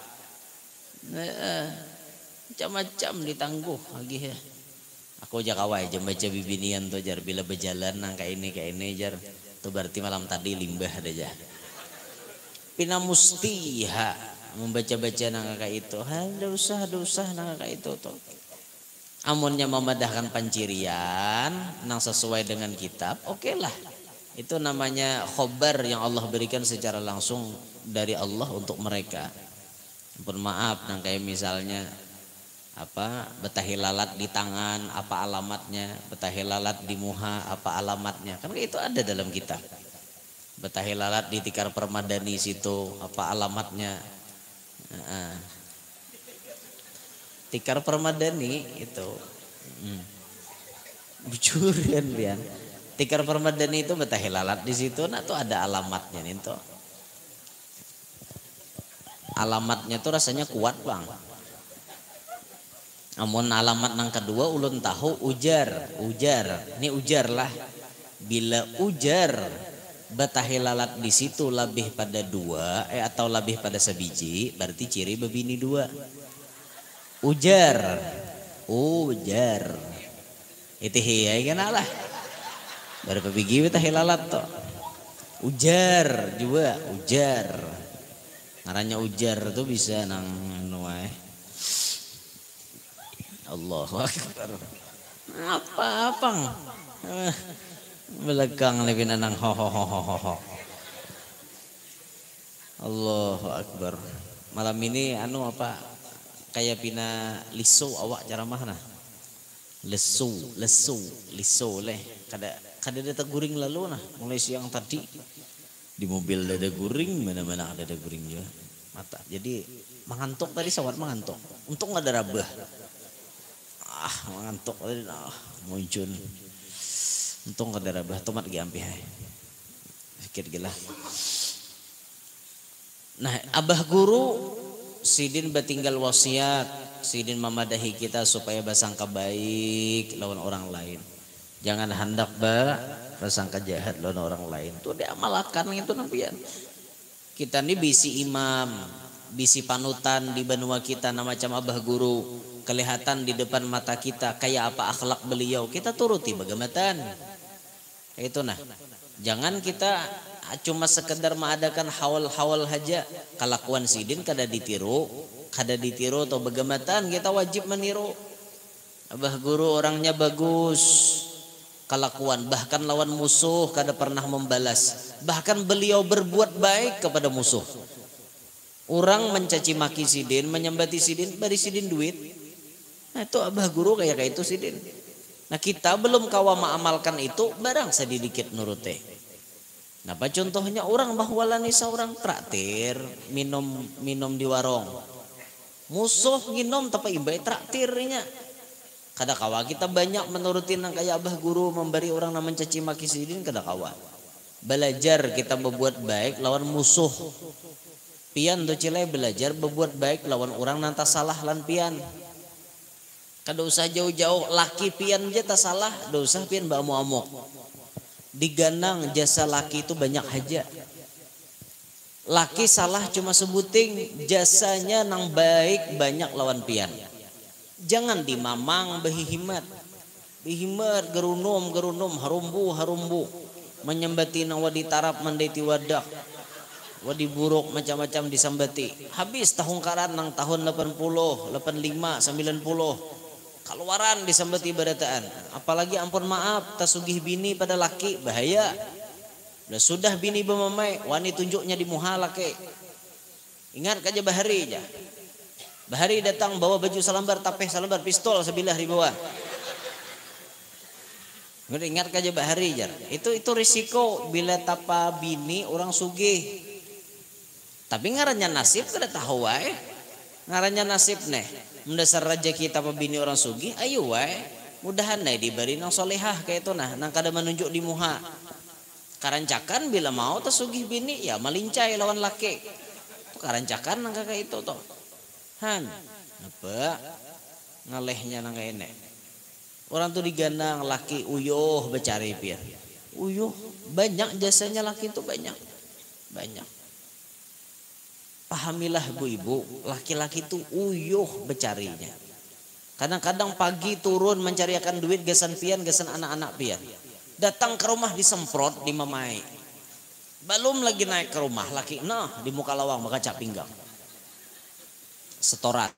Nah, macam-macam ditangguh lagi ya. Aku aja kawai jam baca bibinian tuh jar bila berjalan nang kayak ini kayak ini jar. Tuh berarti malam tadi limbah ada aja. Pina mustiha membaca-baca nang kayak itu, ada usah, ada usah nang kayak itu tuh. Amunnya memadahkan pancirian, nang sesuai dengan kitab, oke okay lah. Itu namanya khobar yang Allah berikan secara langsung dari Allah untuk mereka. Ampun maaf, nang kayak misalnya apa betahi lalat di tangan, apa alamatnya, betahi lalat di muha, apa alamatnya, kan itu ada dalam kitab. Betahi lalat di tikar permadani situ, apa alamatnya. Nah, tikar permadani itu hmm. bucurian pian. Tikar permadani itu betahi lalat di situ, nah tuh ada alamatnya nih tuh. Alamatnya tuh rasanya kuat bang. Namun alamat nang kedua ulun tahu ujar, ujar. Ini ujar lah. Bila ujar betahi lalat di situ lebih pada dua eh atau lebih pada sebiji berarti ciri bebini dua. Ujar, ujar. Itu hiya kan lah. Berapa biji betahi lalat toh? Ujar juga, ujar. Ngarannya ujar tuh bisa nang nuai. Allahu Akbar. Apa-apa? Belakang lebih nanang ho ho ho ho ho. Allahu Akbar. Malam ini anu apa kayak pina liso awak ceramah nah. Lesu, lesu, liso leh. Kada kada ada guring lalu nah. Mulai siang tadi di mobil ada guring, mana-mana ada guring juga. Mata. Jadi mengantuk tadi sawat mengantuk. Untung nggak ada rabah. Ah mengantuk tadi ah muncul. Untung kada rabah tomat ge ampih hai. Sikit gelah. Nah, abah guru sidin batinggal wasiat, sidin memadahi kita supaya basangka baik lawan orang lain. Jangan hendak ba basangka jahat lawan orang lain. Tuh diamalkan itu nampian. Kita ini bisi imam, bisi panutan di benua kita nama macam abah guru. Kelihatan di depan mata kita kayak apa akhlak beliau, kita turuti bagamatan. Itu nah, jangan kita cuma sekedar mengadakan hawal-hawal haja. Kelakuan sidin kada ditiru, kada ditiru atau bagamatan kita wajib meniru. Abah guru orangnya bagus, kelakuan bahkan lawan musuh kada pernah membalas. Bahkan beliau berbuat baik kepada musuh. Orang mencaci maki sidin, menyembati sidin, beri sidin duit. Nah itu abah guru kayak kayak itu sidin. Nah kita belum kawa mengamalkan itu barang sedikit nurute. Nah apa contohnya orang bahwalani seorang traktir minum minum di warung. Musuh minum tapi imbai traktirnya. Kada kawa kita banyak menurutin nang kayak abah guru memberi orang nama mencaci maki sidin kada kawa. Belajar kita berbuat baik lawan musuh. Pian tu cilai belajar berbuat baik lawan orang nanta salah lan pian. Kada usah jauh-jauh laki pian aja tak salah, kada usah pian bawa amok. Diganang jasa laki itu banyak aja. Laki salah cuma sebuting, jasanya nang baik banyak lawan pian. Jangan dimamang behihimat. Behimat gerunum gerunum harumbu harumbu. Menyembati nang wadi tarap mendeti wadak. Wadi buruk macam-macam disambati. Habis tahun karan nang tahun delapan puluh, delapan puluh lima, sembilan puluh. Keluaran disambati barataan. Apalagi ampun maaf tasugih bini pada laki bahaya. Udah sudah bini bemamai wani tunjuknya di muha laki. Ingat kaja bahari aja. Bahari datang bawa baju salambar, tapeh salambar, pistol sebilah di bawah. Ingat kaja bahari jar. Itu itu risiko bila tapa bini orang sugih. Tapi ngarannya nasib kada tahu wae. Ngarannya nasib neh. Mendasar rezeki tapa bini orang sugih, ayo wae. Mudahan neh diberi nang solehah kayak itu nah, nang kada menunjuk di muha. Karancakan bila mau ta sugih bini ya malincai lawan laki. Karancakan nang kakak itu toh. Han, apa ngalehnya nang kene. Orang tuh diganang laki uyuh becari pian. Uyuh banyak jasanya laki itu banyak. Banyak. Pahamilah ibu-ibu, laki-laki itu uyuh becarinya. Kadang-kadang pagi turun mencariakan duit gasan pian, gasan anak-anak pian. Datang ke rumah disemprot di mamai. Belum lagi naik ke rumah laki nah di muka lawang berkaca pinggang. Setoran.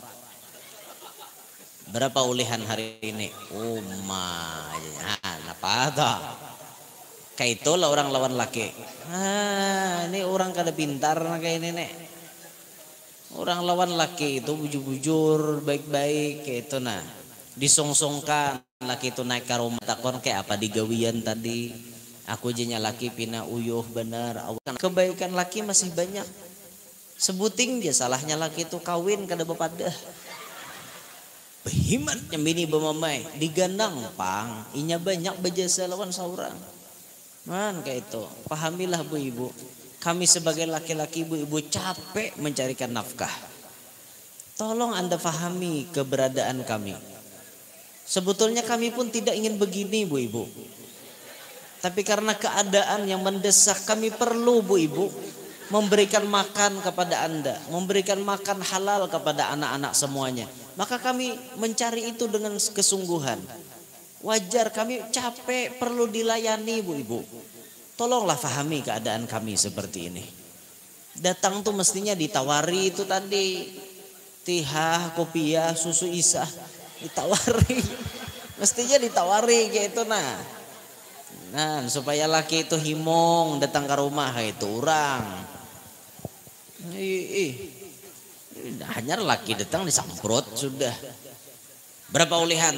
Berapa ulihan hari ini? Oh my, apa dah? Kayak itulah orang lawan laki. Ah, ini orang kada pintar kayak ini nek. Orang lawan laki itu bujur-bujur baik-baik kayak itu nah. Disongsongkan laki itu naik ke rumah takon kayak apa digawian tadi. Aku jenya laki pina uyuh bener. Kebaikan laki masih banyak. Sebuting dia salahnya laki itu kawin kada bepadah. Behimat nyembini bemamai diganang pang. Inya banyak berjasa lawan saurang. Man kayak itu. Pahamilah bu ibu. Kami sebagai laki-laki bu ibu capek mencarikan nafkah. Tolong anda pahami keberadaan kami. Sebetulnya kami pun tidak ingin begini bu ibu. Tapi karena keadaan yang mendesak kami perlu bu ibu memberikan makan kepada anda, memberikan makan halal kepada anak-anak semuanya. Maka kami mencari itu dengan kesungguhan. Wajar kami capek perlu dilayani bu ibu. Tolonglah fahami keadaan kami seperti ini. Datang tuh mestinya ditawari itu tadi. Tihah, kopiah, susu isah. Ditawari. Mestinya ditawari kayak itu nah. Nah supaya laki itu himong datang ke rumah itu orang. Ih, ih. Hanya laki datang disamprot sudah. Berapa ulihan?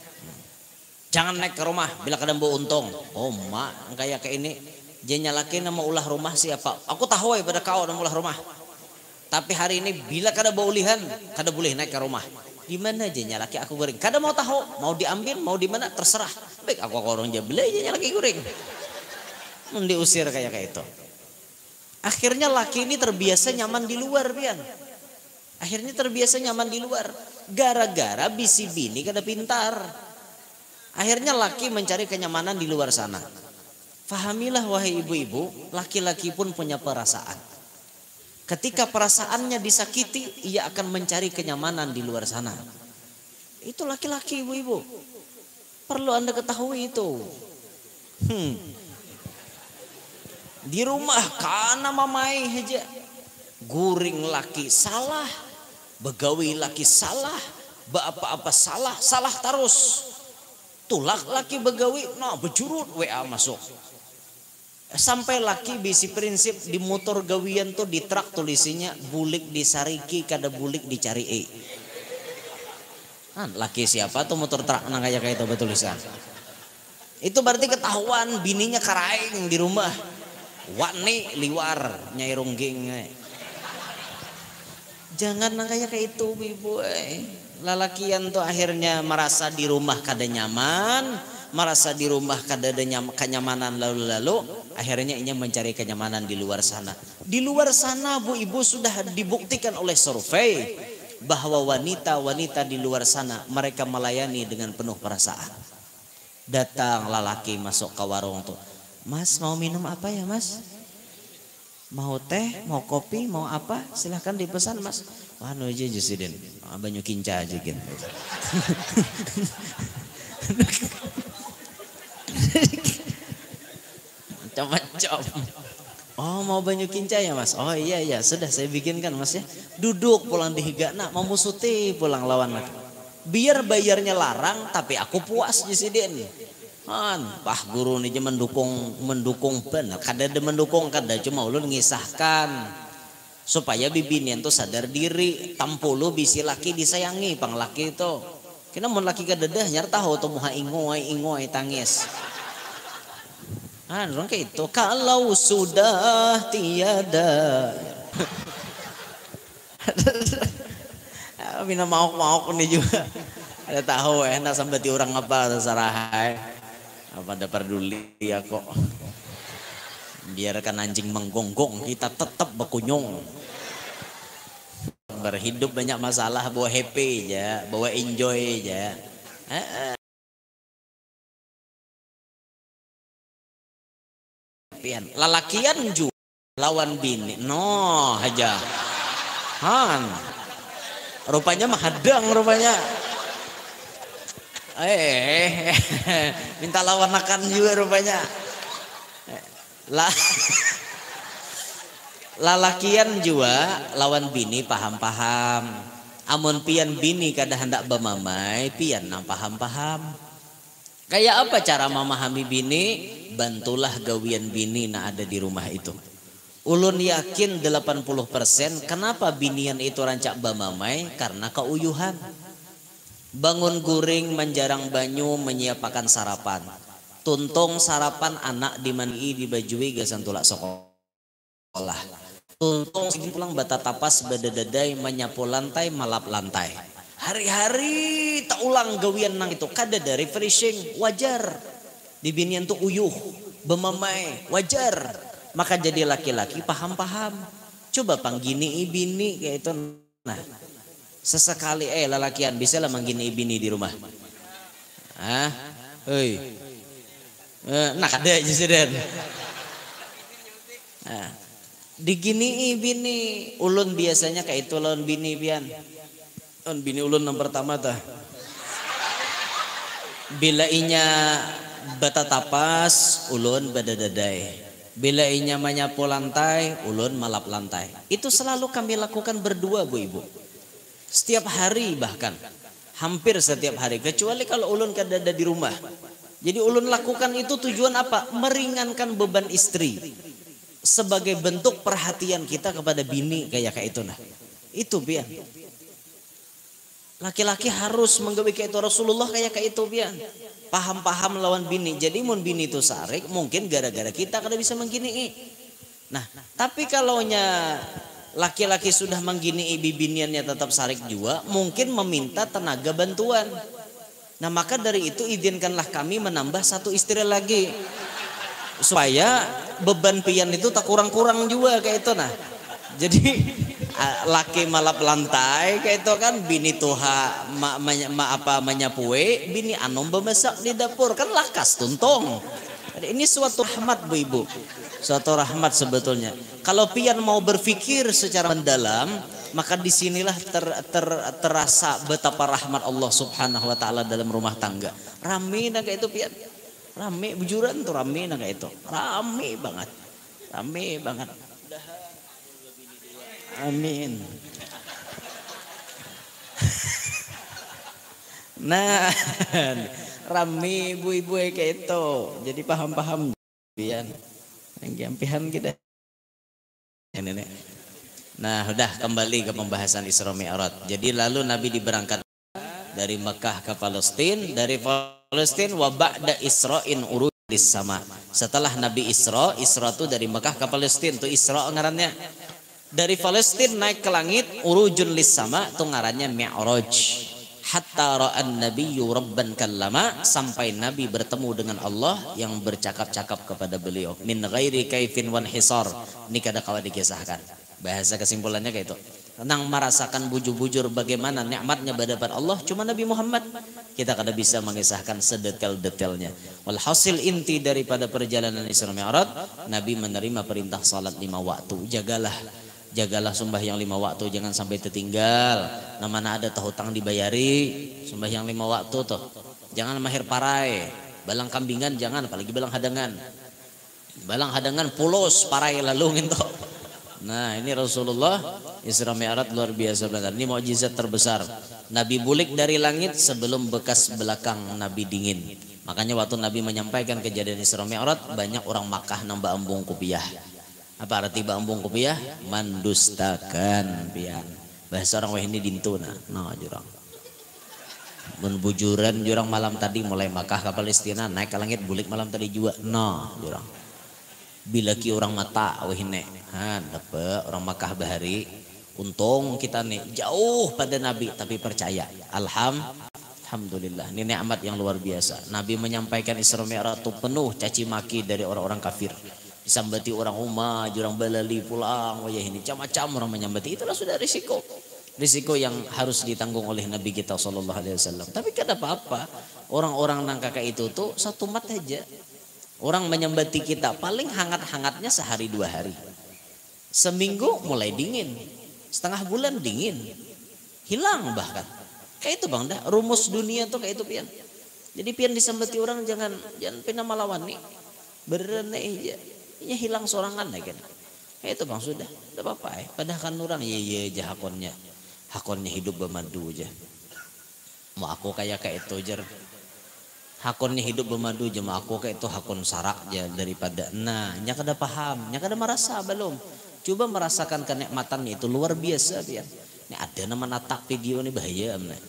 Jangan naik ke rumah bila kadang bawa untung. Oh mak kayak kayak ini. Jenya laki nama ulah rumah siapa? Aku tahu ya pada kau nama ulah rumah. Tapi hari ini bila kada bawa ulihan, kada boleh naik ke rumah. Gimana jenya laki aku goreng? Kada mau tahu, mau diambil, mau di mana terserah. Baik aku korong aja beli jenya laki goreng. Diusir kayak kayak itu. Akhirnya laki ini terbiasa nyaman di luar pian. Akhirnya terbiasa nyaman di luar. Gara-gara bisi bini kada pintar. Akhirnya laki mencari kenyamanan di luar sana. Fahamilah wahai ibu-ibu, laki-laki pun punya perasaan. Ketika perasaannya disakiti, ia akan mencari kenyamanan di luar sana. Itu laki-laki ibu-ibu. Perlu anda ketahui itu. Hmm. Di rumah kana mamai aja. Guring laki salah. Begawi laki salah. Apa-apa salah. Salah terus. Tulak laki begawi. Nah bejurut W A masuk. Sampai laki bisi prinsip di motor gawian tuh di truk tulisinya bulik disariki kada bulik dicari e. Kan laki siapa tuh motor truk nang kayak kayak itu betulisan. Itu berarti ketahuan bininya karaing di rumah. Wani liwar nyai ronggeng. Jangan kayak kayak itu ibu. Eh. Lalakian tuh akhirnya merasa di rumah kada nyaman, merasa di rumah kada ada kenyamanan lalu-lalu, akhirnya ini mencari kenyamanan di luar sana. Di luar sana bu ibu sudah dibuktikan oleh survei bahwa wanita-wanita di luar sana mereka melayani dengan penuh perasaan. Datang lalaki masuk ke warung tuh, Mas mau minum apa ya Mas? Mau teh, mau kopi, mau apa? Silahkan dipesan Mas. Wah nu aja jusiden, banyak kinca aja gitu. Macam-macam. Oh mau banyak kinca ya Mas? Oh iya iya sudah saya bikinkan Mas ya. Duduk pulang dihigana mau musuti pulang lawan lagi. Biar bayarnya larang tapi aku puas jusiden. Han, Pak guru nih mendukung mendukung benar. Kada ada mendukung kada cuma ulun ngisahkan supaya bibinian tuh sadar diri. Tampulu bisi laki disayangi pang laki itu. Kena mun laki kada dah nyar tahu tuh muha ingoy ingoy tangis. Ah, orang kayak itu. Kalau sudah tiada. Bina mauk-mauk nih juga. Ada tahu enak sampai ti orang apa terserah. Apa ada peduli ya kok. Biarkan anjing menggonggong kita tetap berkunjung. Berhidup banyak masalah bawa happy aja, bawa enjoy aja. Lalakian juga lawan bini no aja Han rupanya mahadang rupanya eh minta lawan akan juga rupanya lah lalakian juga lawan bini paham-paham amun pian bini kada hendak bemamai pian nang paham-paham. Kayak apa cara memahami bini? Bantulah gawian bini na ada di rumah itu. Ulun yakin delapan puluh persen kenapa binian itu rancak bamamai karena keuyuhan. Bangun guring, menjarang banyu, menyiapkan sarapan. Tuntung sarapan anak dimandi dibajui gasan tulak sekolah. Tuntung sing pulang bata tapas badadadai menyapu lantai malap lantai. Hari-hari tak ulang gawian nang itu kada ada refreshing wajar. Di binian tuh uyuh, bemamai wajar. Maka jadi laki-laki paham-paham. Coba panggini bini kayak itu. Nah, sesekali eh lalakian bisa lah manggini bini di rumah. Ah, hei. Eh, nak ada aja sih dan. Nah, digini bini ulun biasanya kayak itu lawan bini pian. On bini ulun yang pertama tah. Bila inya bata tapas, ulun badadadai. Bila inya menyapu lantai, ulun malap lantai. Itu selalu kami lakukan berdua bu ibu. Setiap hari bahkan. Hampir setiap hari. Kecuali kalau ulun kada ada di rumah. Jadi ulun lakukan itu tujuan apa? Meringankan beban istri. Sebagai bentuk perhatian kita kepada bini kayak kayak itu nah. Itu biar. Laki-laki harus menggawe kayak itu Rasulullah kayak kayak itu pian. Paham-paham lawan bini. Jadi mun bini itu sarik mungkin gara-gara kita kada bisa menggini. Nah, tapi kalau nya laki-laki sudah menggini bibiniannya tetap sarik juga, mungkin meminta tenaga bantuan. Nah, maka dari itu izinkanlah kami menambah satu istri lagi. Supaya beban pian itu tak kurang-kurang juga kayak itu nah. Jadi laki malap lantai kayak itu kan bini tuha ma, ma, ma apa menyapue bini anom bemasak di dapur kan lakas tuntung. Ini suatu rahmat bu ibu, suatu rahmat sebetulnya. Kalau pian mau berpikir secara mendalam maka disinilah ter, ter, terasa betapa rahmat Allah subhanahu wa ta'ala dalam rumah tangga. Rame nah kayak itu pian, rame bujuran tuh rame nah kayak itu, rame banget, rame banget. Amin. Nah, rame ibu-ibu kayak itu. Jadi paham-paham pian. Yang pian kita. Nenek. Nah, udah kembali ke pembahasan Isra Mi'raj. Jadi lalu Nabi diberangkat dari Mekah ke Palestina, dari Palestina wa ba'da Isra'in urudis sama. Setelah Nabi Isra, Isra itu dari Mekah ke Palestina, itu Isra ngarannya. Dari Palestina naik ke langit, urujun lis sama, itu ngarannya Mi'raj. Hatta ra'an nabiyyu rabban kallama, sampai Nabi bertemu dengan Allah yang bercakap-cakap kepada beliau. Min ghairi kaifin wan hisar. Ini kada kawa dikisahkan. Bahasa kesimpulannya kayak itu. Nang merasakan bujur-bujur bagaimana nikmatnya berhadapan Allah cuma Nabi Muhammad. Kita kada bisa mengisahkan sedetail-detailnya. Walhasil inti daripada perjalanan Isra Mi'raj, Nabi menerima perintah salat lima waktu. Jagalah Jagalah sembahyang lima waktu, jangan sampai tertinggal. Nah, mana ada tahu hutang dibayari, sembahyang lima waktu tuh. Jangan mahir parai, balang kambingan jangan, apalagi balang hadangan. Balang hadangan pulos parai lalu gitu. Nah, ini Rasulullah Isra Mi'raj luar biasa benar. Ini mukjizat terbesar. Nabi bulik dari langit sebelum bekas belakang Nabi dingin. Makanya waktu Nabi menyampaikan kejadian Isra Mi'raj, banyak orang Makkah nambah embung kupiah. Apa arti bambung kopiah? Mandustakan pian. Bahasa orang wah ini dintuna. Nah jurang. Menbujuran jurang malam tadi mulai Makkah ke Palestina naik ke langit bulik malam tadi juga. Nah jurang. Bila ki orang mata wah ini. Han dapat orang Makkah bahari. Untung kita nih jauh pada Nabi tapi percaya. Alhamdulillah. Ini nikmat yang luar biasa. Nabi menyampaikan Isra Mi'raj itu penuh caci maki dari orang-orang kafir. Disambati orang Umma, jurang balali pulang, wajah ini macam-macam orang menyambati. Itulah sudah risiko, risiko yang harus ditanggung oleh Nabi kita Shallallahu Alaihi Wasallam. Tapi kan apa-apa, orang-orang nang kakak itu tuh satu mat aja. Orang menyambati kita paling hangat-hangatnya sehari dua hari, seminggu mulai dingin, setengah bulan dingin, hilang bahkan. Kayak itu bang dah, rumus dunia tuh kayak itu pian. Jadi pian disambati orang jangan jangan pernah melawan nih, berene aja. Ya hilang sorangan ya kan. Kayak itu bang sudah, tidak apa-apa ya. Padahal kan orang ye ye aja hakonnya, hakonnya hidup bermadu aja. Mau aku kayak kayak itu aja. Hakonnya hidup bermadu aja, mau aku kayak itu hakon sarak aja daripada. Nah, nya kada paham, nya kada merasa belum. Coba merasakan kenikmatannya itu luar biasa biar. Ini ada nama natak video nih bahaya amna.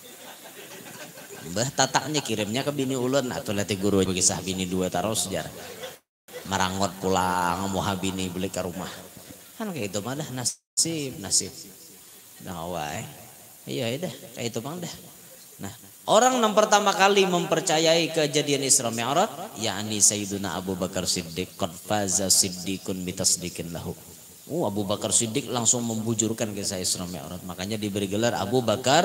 Bah tataknya kirimnya ke bini ulun atau latih guru bagi sah bini dua taruh sejarah. Marangot pulang mau habini beli ke rumah kan kayak itu mah dah nasib nasib nah wae iya dah kayak itu bang dah. Nah orang yang pertama kali mempercayai kejadian Isra Mi'raj yakni Sayyiduna Abu Bakar Siddiq qad faza siddiqun bitasdiqin lahu. Oh Abu Bakar Siddiq langsung membujurkan kisah Isra Mi'raj, makanya diberi gelar Abu Bakar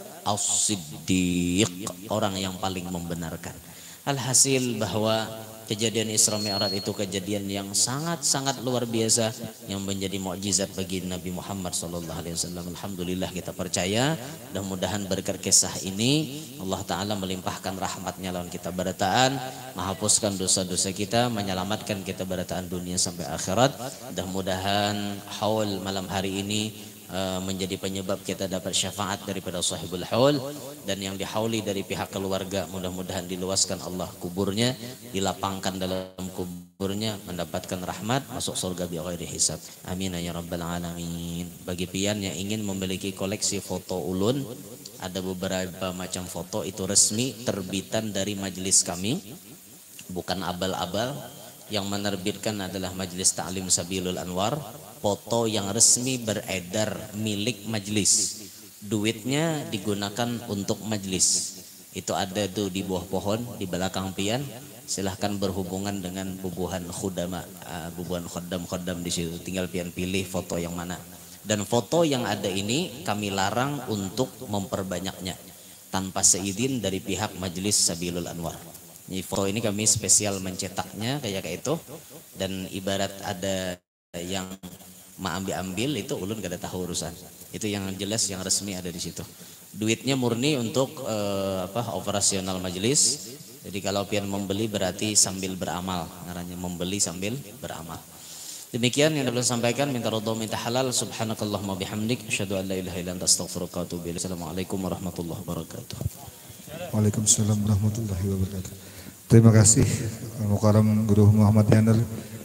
As-Siddiq, orang yang paling membenarkan. Alhasil bahwa kejadian Isra Mi'raj itu kejadian yang sangat-sangat luar biasa yang menjadi mukjizat bagi Nabi Muhammad sallallahu alaihi wasallam. Alhamdulillah kita percaya, mudah-mudahan berkat kisah ini Allah taala melimpahkan rahmatnya lawan kita barataan, menghapuskan dosa-dosa kita, menyelamatkan kita barataan dunia sampai akhirat. Mudah-mudahan haul malam hari ini menjadi penyebab kita dapat syafaat daripada sahibul haul, dan yang dihauli dari pihak keluarga mudah-mudahan diluaskan Allah kuburnya, dilapangkan dalam kuburnya, mendapatkan rahmat, masuk surga bi ghairi hisab. Amin ya rabbal alamin. Bagi pian yang ingin memiliki koleksi foto ulun, ada beberapa macam foto itu resmi terbitan dari majelis kami, bukan abal-abal. Yang menerbitkan adalah Majelis Ta'lim Sabilul Anwar. Foto yang resmi beredar milik majelis, duitnya digunakan untuk majelis. Itu ada tuh di bawah pohon di belakang pian. Silahkan berhubungan dengan bubuhan khudama, uh, bubuhan khodam-khodam di situ. Tinggal pian pilih foto yang mana. Dan foto yang ada ini kami larang untuk memperbanyaknya tanpa seizin dari pihak Majelis Sabilul Anwar. Jadi foto ini kami spesial mencetaknya kayak kayak itu, dan ibarat ada yang ma ambil-ambil itu ulun gak ada tahu urusan. Itu yang jelas yang resmi ada di situ. Duitnya murni untuk uh, apa operasional majelis. Jadi kalau pian membeli berarti sambil beramal, namanya membeli sambil beramal. Demikian yang dapat sampaikan, minta ridha minta halal. Subhanakallahumma bihamdik asyhadu an la ilaha illa anta astaghfiruka wa atubu ilaik. Assalamualaikum warahmatullahi wabarakatuh. Waalaikumsalam warahmatullahi wabarakatuh. Terima kasih Mukarram Guru Muhammad Yanar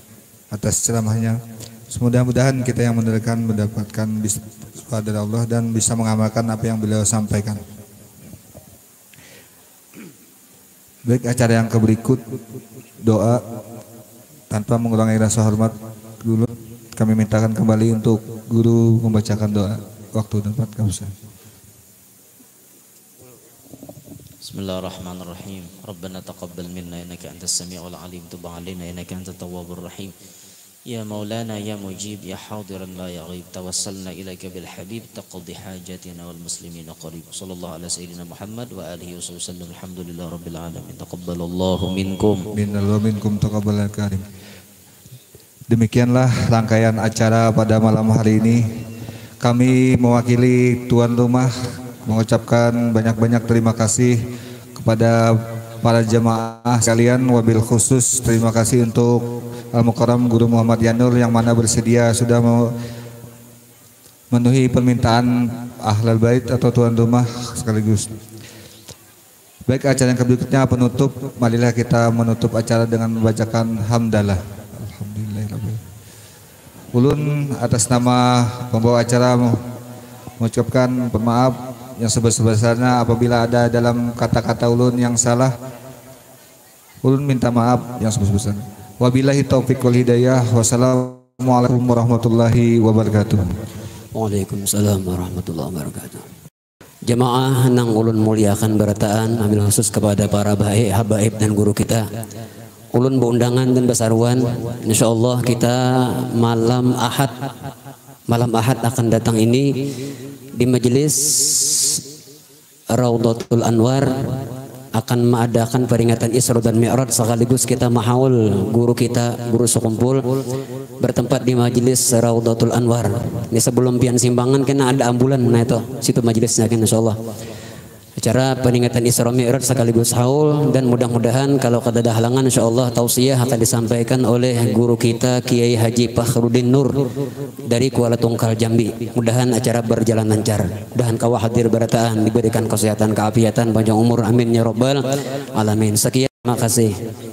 atas ceramahnya. Mudah-mudahan kita yang mendengarkan mendapatkan bismillah dari Allah dan bisa mengamalkan apa yang beliau sampaikan. Baik, acara yang berikut doa tanpa mengurangi rasa hormat dulu kami mintakan kembali untuk guru membacakan doa waktu dan tempat kami. Bismillahirrahmanirrahim. Rabbana taqabbal minna innaka antas samiul alim, tub 'alaina innaka antat tawwabur rahim. Ya Maulana ya Mujib ya hadiran la yaghib, tawassalna ilaika bil habib taqdi hajatina wal muslimina qarib. Sallallahu ala sayyidina Muhammad wa alihi wasallam. Alhamdulillah rabbil alamin. Taqabbalallahu minkum Minnal wa minkum taqabbal karim. Demikianlah rangkaian acara pada malam hari ini. Kami mewakili tuan rumah mengucapkan banyak-banyak terima kasih kepada para jemaah sekalian, wabil khusus terima kasih untuk Al-Mukarram Guru Muhammad Yanur yang mana bersedia sudah memenuhi permintaan Ahlul Bait atau tuan rumah sekaligus. Baik, acara yang berikutnya penutup. Marilah kita menutup acara dengan membacakan hamdalah. Alhamdulillahirabbil. Ulun atas nama pembawa acara mengucapkan pemaaf yang sebesar-besarnya apabila ada dalam kata-kata ulun yang salah. Ulun minta maaf yang sebesar-besarnya. Wabillahi taufiq wal hidayah. Wassalamualaikum warahmatullahi wabarakatuh. Waalaikumsalam warahmatullahi wabarakatuh. Jemaah nang ulun muliakan berataan, ambil khusus kepada para baik, habaib dan guru kita. Ulun beundangan dan basaruan, insyaallah kita malam Ahad malam Ahad akan datang ini di majelis Raudhatul Anwar akan mengadakan peringatan Isra dan Mi'raj, sekaligus kita mahaul guru kita, guru sekumpul bertempat di majelis Raudhatul Anwar. Ini sebelum pian simbangan kena ada ambulan, nah itu situ majelisnya kan insyaallah. Acara peringatan Isra Mi'raj sekaligus haul, dan mudah-mudahan kalau kada ada halangan insyaallah tausiah akan disampaikan oleh guru kita Kiai Haji Fakhruddin Nur dari Kuala Tungkal Jambi. Mudahan acara berjalan lancar. Mudahan kawah hadir berataan diberikan kesehatan, keafiatan, panjang umur, amin ya rabbal alamin. Sekian, terima kasih.